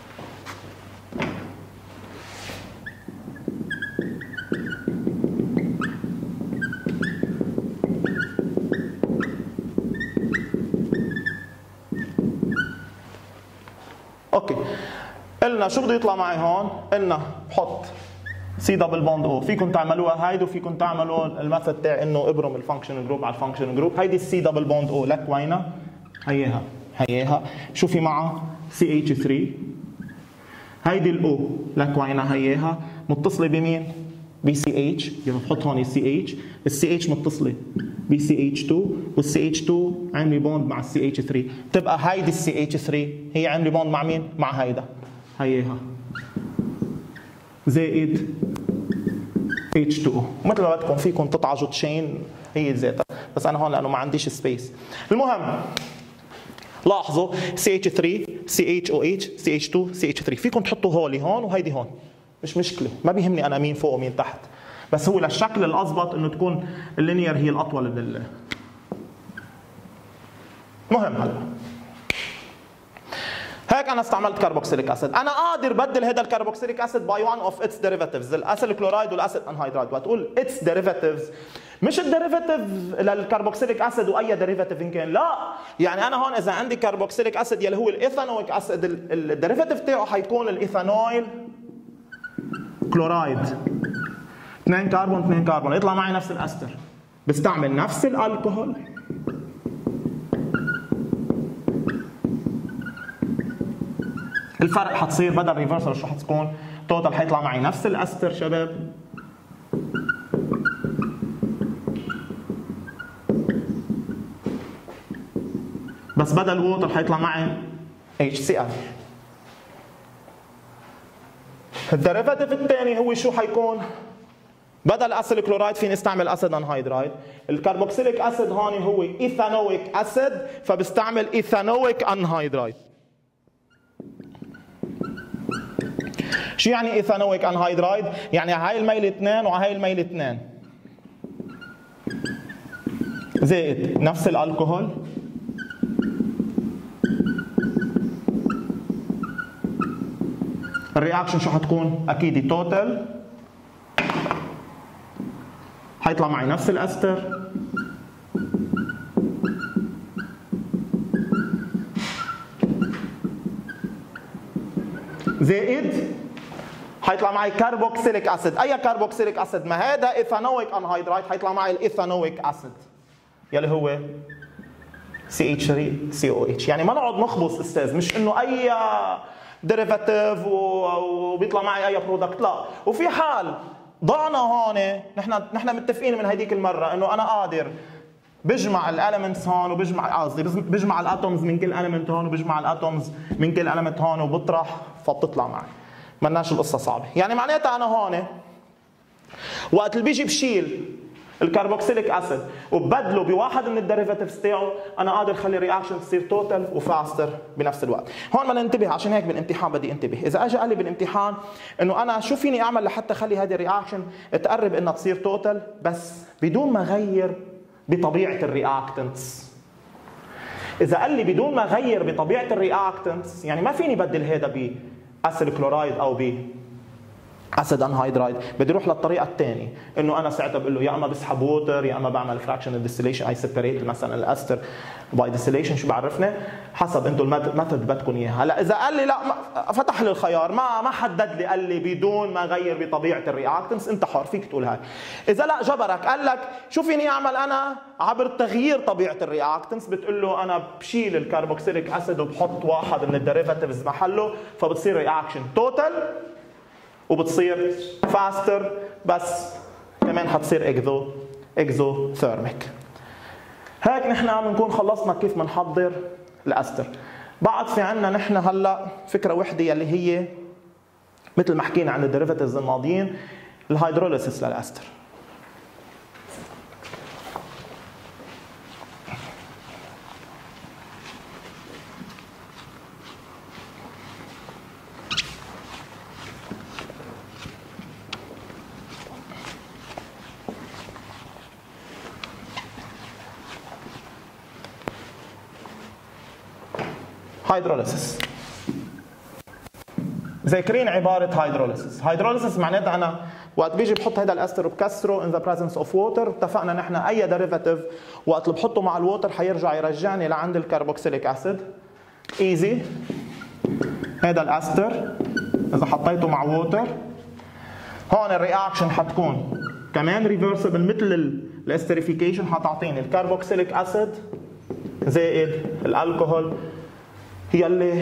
اوكي، قلنا شو بده يطلع معي هون؟ قلنا بحط سي دبل بوند او، فيكم تعملوها هيدي وفيكم تعملوا الميثود تاع انه ابرم الفانكشن جروب على الفانكشن جروب. هيدي السي دبل بوند او لك وينها؟ هيها هيها، شوفي معها سي اتش ثلاثة. هيدي الاو لك وينها؟ هيها، متصله بمين؟ بي سي اتش، يبقى بحط هون السي اتش، السي اتش متصله بي سي اتش اثنين، والسي اتش اثنين عامله بوند مع السي اتش ثلاثة، تبقى هيدي السي اتش ثلاثة هي عامله بوند مع مين؟ مع هيدا، هيها، زائد اتش تو او. مثل ما بدكم فيكم تطعجوا تشين هي ذاتها، بس انا هون لانه ما عنديش سبيس. المهم لاحظوا سي اتش ثلاثة، سي اتش او اتش، سي اتش اثنين، سي اتش ثلاثة، فيكم تحطوا هولي هون وهيدي هون، مش مشكله، ما بيهمني انا مين فوق ومين تحت، بس هو للشكل الاضبط انه تكون اللينير هي الاطول من ال. المهم هلا هيك انا استعملت كربوكسيليك اسيد، انا قادر بدل هذا الكربوكسيليك اسيد باي وان اوف اتس ديريفاتيفز، الاسيد الكلورايد والاسيد انهيدرايد. وتقول اتس ديريفاتيفز مش الديريفاتيف للكربوكسيليك اسيد واي ديريفاتيف ان كان، لا، يعني انا هون اذا عندي كربوكسيليك اسيد يلي هو الايثانويك اسيد، الديريفاتيف تاعه حيكون الايثانويل كلورايد، اثنين كربون اثنين كربون، يطلع معي نفس الاستر. بستعمل نفس الالكحول، الفرق حتصير بدل ريفرسال شو حتكون؟ توتال حيطلع معي نفس الاستر شباب، بس بدل ووتر حيطلع معي اتش سي ال. الديريفاتيف الثاني هو شو حيكون؟ بدل اسيد كلورايد فيني استعمل اسيد انهيدرايد. الكربوكسيليك اسيد هون هو ايثانويك اسيد، فبستعمل ايثانويك انهيدرايد. شو يعني ايثانويك انهيدرايد؟ يعني هاي الميل اثنين وهاي الميل اثنين، زائد نفس الالكحول، الرياكشن شو حتكون؟ اكيد توتال، حيطلع معي نفس الاستر، زائد حيطلع معي كربوكسيليك اسيد. اي كربوكسيليك اسيد؟ ما هذا ايثانويك انهيدرايد، حيطلع معي الايثانويك اسيد يلي هو سي اتش ثلاثة سي او اتش. يعني ما نقعد نخبص استاذ، مش انه اي ديريفاتيف وبيطلع معي اي برودكت، لا. وفي حال ضعنا هون، نحن نحن متفقين من هديك المره انه انا قادر بجمع الاليمنتس هون وبجمع قصدي بجمع الاتومز من كل اليمنت هون وبجمع الاتومز من كل اليمنت هون وبطرح فبتطلع معي. مالناش القصه صعبه. يعني معناتها انا هون وقت اللي بيجي بشيل الكربوكسيليك اسيد وبدله بواحد من الديريفاتيفز تاعه، انا قادر اخلي الرياكشن تصير توتال وفاستر بنفس الوقت. هون بدنا ننتبه، عشان هيك بالامتحان بدي انتبه. اذا اجى قال لي بالامتحان انه انا شو فيني اعمل لحتى اخلي هذه الرياكشن تقرب انها تصير توتال بس بدون ما اغير بطبيعه الرياكتنتس. اذا قال لي بدون ما اغير بطبيعه الرياكتنتس، يعني ما فيني بدل هذا باسيل كلورايد او ب اسيد انهيدرايد، بدي اروح للطريقه الثانيه، انه انا ساعتها بقول له يا اما بسحب ووتر يا اما بعمل فراكشن ديستيليشن، اي سيبريت مثلا الاستر باي ديستيليشن، شو بعرفنا حسب انتم الميثود بدكم اياها. هلا اذا قال لي لا فتح لي الخيار، ما ما حدد لي، قال لي بدون ما اغير بطبيعه الرياكتنس، انت حر فيك تقول هاي. اذا لا جبرك قال لك شو فيني اعمل انا عبر تغيير طبيعه الرياكتنس، بتقول له انا بشيل الكربوكسيليك اسيد وبحط واحد من الديريفاتيفز محله، فبتصير رياكشن توتال وبتصير فاستر، بس كمان حتصير اكزو اكزو ثيرميك. هيك نحن بنكون خلصنا كيف بنحضر الاستر. بعد في عندنا نحن هلا فكره وحده يلي هي مثل ما حكينا عن الديريفاتيفز الماضيين، الهيدروليسيس للاستر. هيدروليسيس ذاكرين عباره هيدروليسيس. هيدروليسيس معناتها انا وقت بيجي بحط هذا الاستر وبكسره ان ذا بريزنس اوف ووتر، اتفقنا نحن اي ديريفاتيف وقت اللي بحطه مع الووتر حيرجع يرجعني لعند الكربوكسيليك اسيد. ايزي هذا الاستر اذا حطيته مع ووتر، هون الرياكشن حتكون كمان ريفرسبل مثل الاستريفيكيشن، حتعطيني الكربوكسيليك اسيد زائد الالكوهول يلي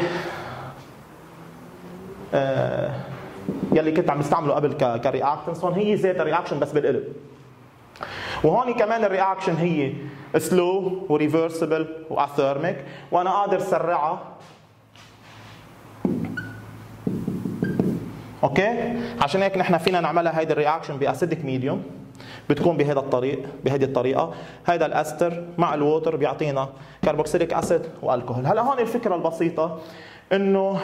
آه يلي كنت عم بستعمله قبل كرياكتنس. هون هي ذات الرياكشن بس بالقلب. وهون كمان الرياكشن هي سلو وريفرسبل واثيرميك، وانا قادر سرعها. اوكي، عشان هيك نحن فينا نعملها هيدي الرياكشن باسيدك ميديوم، بتكون بهذا الطريق بهذه الطريقه. هذا الاستر مع الووتر بيعطينا كربوكسيليك اسيد والكحول. هلا هون الفكره البسيطه انه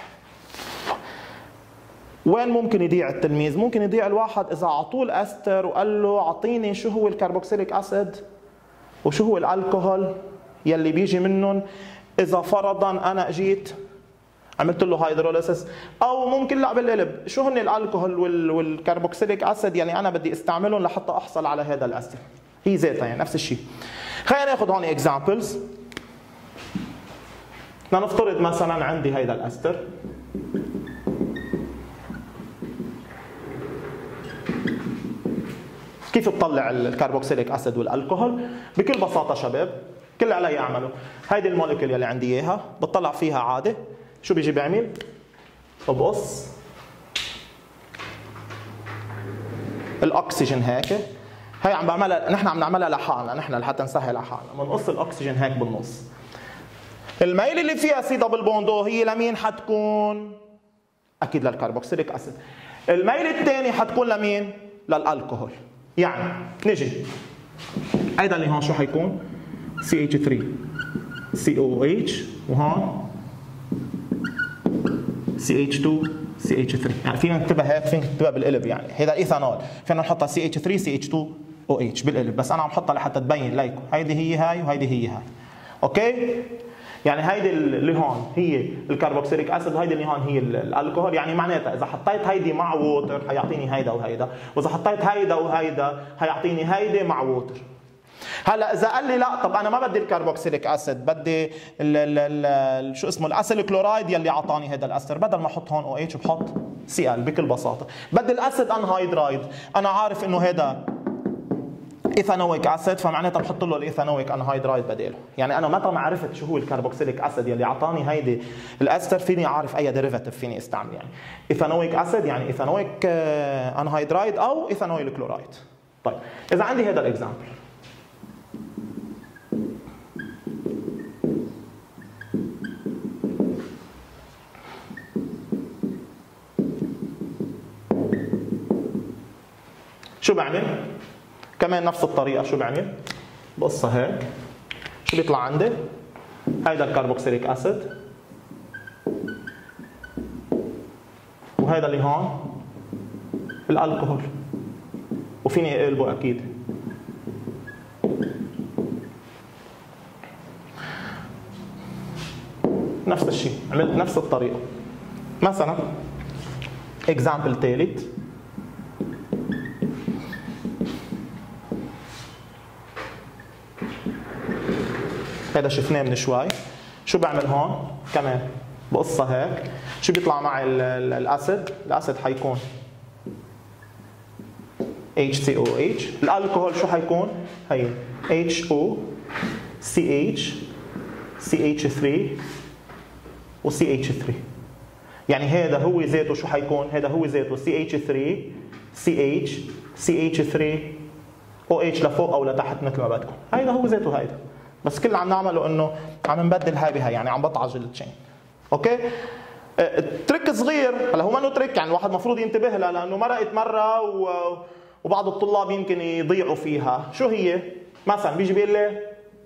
وين ممكن يضيع التلميذ؟ ممكن يضيع الواحد اذا اعطوه الاستر وقال له اعطيني شو هو الكربوكسيليك اسيد وشو هو الالكحول يلي بيجي منهم، اذا فرضا انا اجيت عملت له هيدروليسيس. او ممكن لا بالقلب، شو هن الالكحول والكربوكسيليك اسيد يلي انا بدي استعملهم لحتى احصل على هذا الاستر، هي ذاتها يعني نفس الشيء. خلينا ناخذ هون اكزامبلز. لنفترض مثلا عندي هيدا الاستر، كيف بطلع الكربوكسيليك اسيد والالكحول؟ بكل بساطه شباب، كل اللي علي اعمله هيدي الموليكول يلي عندي اياها بطلع فيها عادي، شو بيجي بيعمل؟ بقص الاكسجين هيك، هي عم بعملها نحن عم نعملها لحالنا، نحن لحتى نسهل على حالنا، بنقص الاكسجين هيك بالنص. الميل اللي فيها سي دبل بوندو هي لمين حتكون؟ اكيد للكربوكسيليك اسيد. الميل الثاني حتكون لمين؟ للالكحول. يعني نجي هيدا اللي هون شو حيكون؟ سي اتش ثري سي او اتش، وهون سي اتش تو سي اتش ثري، يعني فينا نكتبها هيك، فينا نكتبها بالقلب، يعني هذا الايثانول فينا نحطها سي اتش ثري سي اتش تو او اتش بالقلب، بس انا عم حطها لحتى تبين لكم هيدي هي هاي وهيدي هي هاي. اوكي؟ يعني هيدي اللي هون هي الكربوكسيليك اسيد وهيدي اللي هون هي الالكحول، يعني معناتها اذا حطيت هيدي مع ووتر حيعطيني هيدا وهيدا، واذا حطيت هيدا وهيدا حيعطيني هيدي مع ووتر. هلا اذا قال لي لا طب انا ما بدي الكربوكسيليك اسيد، بدي ال ال ال شو اسمه الاسيل كلورايد يلي اعطاني هذا الاستر، بدل ما احط هون او اتش بحط سي ال بكل بساطه. بدي الاسيد انهيدرايد، انا عارف انه هذا ايثانويك اسيد، فمعناتها بحط له الايثانويك انهيدرايد بداله. يعني انا متى ما عرفت شو هو الكربوكسيليك اسيد يلي اعطاني هيدي الاستر فيني اعرف اي ديريفاتيف فيني استعمل، يعني ايثانويك اسيد يعني ايثانويك انهيدرايد او ايثانويل كلورايد. طيب اذا عندي هذا الاكزامبل، شو بعمل؟ كمان نفس الطريقه شو بعمل؟ بقصها هيك، شو بيطلع عندي؟ هيدا الكربوكسيليك اسيد، وهيدا اللي هون الالكوهول، وفيني اقلبه اكيد. نفس الشيء، عملت نفس الطريقه. مثلا اكزامبل ثالث، هذا شفناه من شوي. شو بعمل هون؟ كمان بقصها هيك، شو بيطلع معي الاسيد؟ الاسيد حيكون إتش سي أو إتش، الالكوهول شو حيكون؟ هي إتش أو سي إتش سي إتش ثري و سي إتش ثري. يعني هذا هو ذاته شو حيكون؟ هذا هو ذاته سي إتش ثري سي إتش سي إتش ثري أو إتش لفوق او لتحت مثل ما بدكم. هيدا هو ذاته هيدا، بس كل اللي عم نعمله انه عم نبدل هاي بهاي، يعني عم بطعج التشين. اوكي؟ تريك صغير، هلا هو منه تريك، يعني الواحد المفروض ينتبه لها لانه مرقت مره و... وبعض الطلاب يمكن يضيعوا فيها. شو هي؟ مثلا بيجي بيقول لي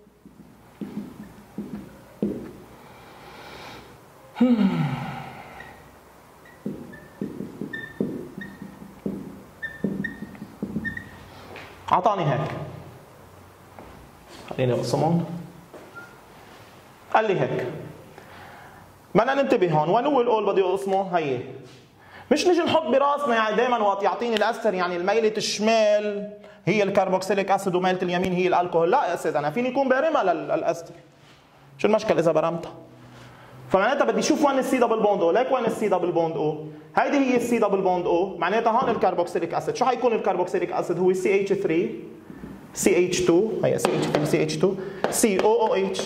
اعطاني هيك، خليني اقسمهم، قال لي هيك. بدنا ننتبه هون، وين هو الاول بدي اقسمه؟ هي مش نجي نحط براسنا يعني دائما وقت يعطيني الاستر يعني الميله الشمال هي الكربوكسيليك اسيد وميله اليمين هي الالكوهول. لا يا اسيد، انا فيني يكون بارمها للاستر. شو المشكله اذا برمتها؟ فمعناتها بدي اشوف وين السي دبل بوند او. ليك وين السي دبل بوند او؟ هيدي هي السي دبل بوند او، معناتها هون الكربوكسيليك اسيد. شو حيكون الكربوكسيليك اسيد؟ هو سي إتش ثري سي إتش تو، هي سي إتش ثري سي إتش تو سي أو أو إتش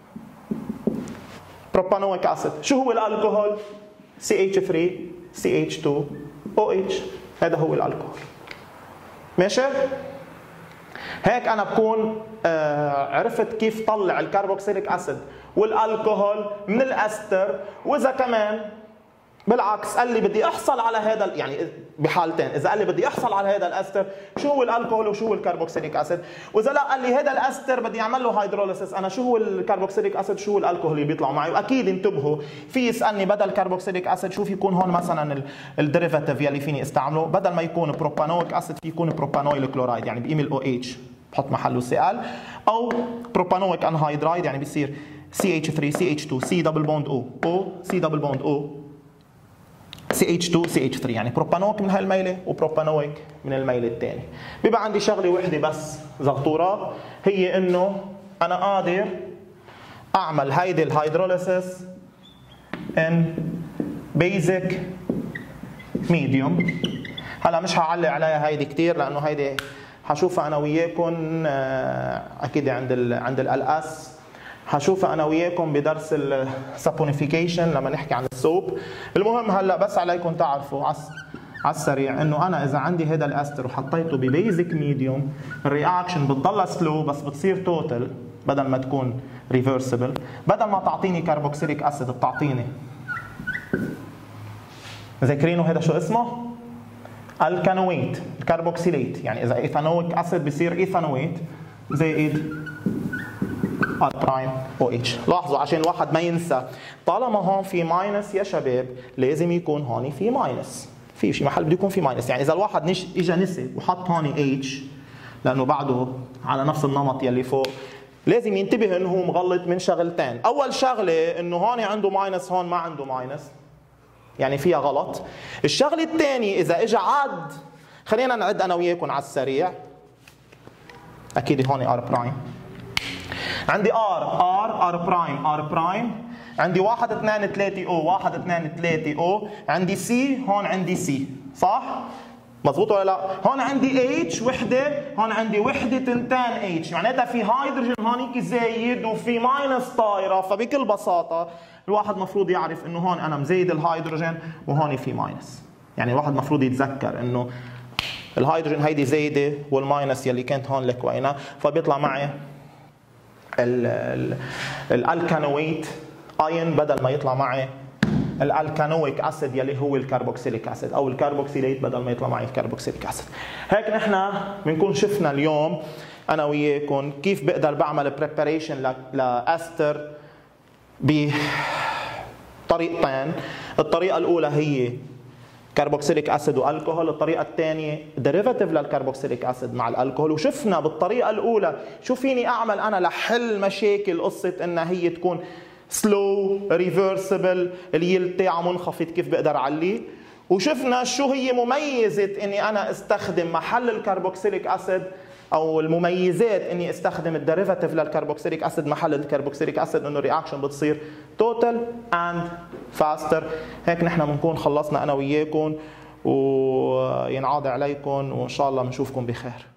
بروبانويك اسيد. شو هو الالكوهول؟ سي إتش ثري سي إتش تو أو إتش. هذا هو الالكوهول. ماشي؟ هيك انا بكون آه عرفت كيف طلع الكربوكسيليك اسيد والالكوهول من الاستر. واذا كمان بالعكس قال لي بدي احصل على هذا، يعني بحالتين، اذا قال لي بدي احصل على هذا الاستر شو هو الالكوهول وشو هو الكربوكسيليك اسيد، واذا لا قال لي هذا الاستر بدي اعمل له هيدروليسيس انا شو هو الكربوكسيليك اسيد شو هو الالكوهول اللي بيطلعوا معي. واكيد انتبهوا في يسالني بدل كربوكسيليك اسيد شو في يكون هون مثلا الديريفاتيف يلي فيني استعمله، بدل ما يكون بروبانويك اسيد في يكون بروبانويل كلورايد، يعني بقيم الاو اتش بحط محله سي ال، او بروبانويك انهيدرايد يعني بيصير سي إتش ثري سي إتش تو سي دبل بوند او او سي دبل بوند او سي إتش تو سي إتش ثري، يعني بروبانويك من هاي الميله وبروبانويك من الميله الثانيه. بيبقى عندي شغله وحده بس زغطوره، هي انه انا قادر اعمل هيدي الهيدروليسيس ان بيزك ميديوم. هلا مش هعلق عليها هيدي كثير لانه هيدي حشوفها انا وياكم اكيد عند ال عند ال اس، حشوفها انا وياكم بدرس السابونيفيكيشن لما نحكي عن السوب. المهم هلا بس عليكم تعرفوا على السريع انه انا اذا عندي هذا الاستر وحطيته ببيزك ميديوم الرياكشن بتضلها سلو بس بتصير توتال بدل ما تكون ريفرسبل. بدل ما تعطيني كربوكسيليك اسيد بتعطيني، ذاكرينه هذا شو اسمه؟ الكانويت، الكربوكسيليت. يعني اذا ايثانويك اسيد بصير ايثانويت زائد ال برايم او اتش. لاحظوا عشان الواحد ما ينسى، طالما هون في ماينس يا شباب لازم يكون هون في ماينس، في شي محل بده يكون في ماينس. يعني اذا الواحد نش اجى نسي وحط هون اتش لانه بعده على نفس النمط يلي فوق، لازم ينتبه انه هو مغلط من شغلتين. اول شغله انه هون عنده ماينس هون ما عنده ماينس، يعني فيها غلط. الشغله الثانيه اذا اجى عد، خلينا نعد انا وياكم على السريع. اكيد هون ار برايم، عندي ار ار ار برايم ار برايم، عندي واحد اثنين ثلاثة او واحد اثنين ثلاثة او، عندي سي هون عندي سي، صح؟ مضبوط ولا لا؟ هون عندي اتش وحده، هون عندي وحده تنتين اتش، معناتها في هيدروجين هونيك زايد وفي ماينس طايره. فبكل بساطه الواحد مفروض يعرف انه هون انا مزيد الهيدروجين وهون في ماينس. يعني الواحد مفروض يتذكر انه الهيدروجين هيدي زايده والماينس يلي كانت هون لكوينه، فبيطلع معي الالكانويت اين بدل ما يطلع معي الالكانويك اسيد يلي هو الكربوكسيليك اسيد، او الكربوكسيليت بدل ما يطلع معي الكربوكسيليك اسيد. هيك نحن بنكون شفنا اليوم انا وياكم كيف بقدر بعمل بريباريشن لاستر بطريقتين. الطريقه الاولى هي كربوكسيليك اسيد والكحول، الطريقه الثانيه ديريفاتيف للكربوكسيليك اسيد مع الكحول. وشفنا بالطريقه الاولى شو فيني اعمل انا لحل مشاكل قصه انها هي تكون سلو ريفرسبل، اليلد تاعها منخفض، كيف بقدر اعليه. وشفنا شو هي مميزه اني انا استخدم محل الكربوكسيليك اسيد، او المميزات اني استخدم الديريفاتيف للكربوكسيليك اسيد محل الكربوكسيليك اسيد، انه الرياكشن بتصير توتال اند فاستر. هيك نحن بنكون خلصنا انا وياكم، وينعاد عليكم، وان شاء الله بنشوفكم بخير.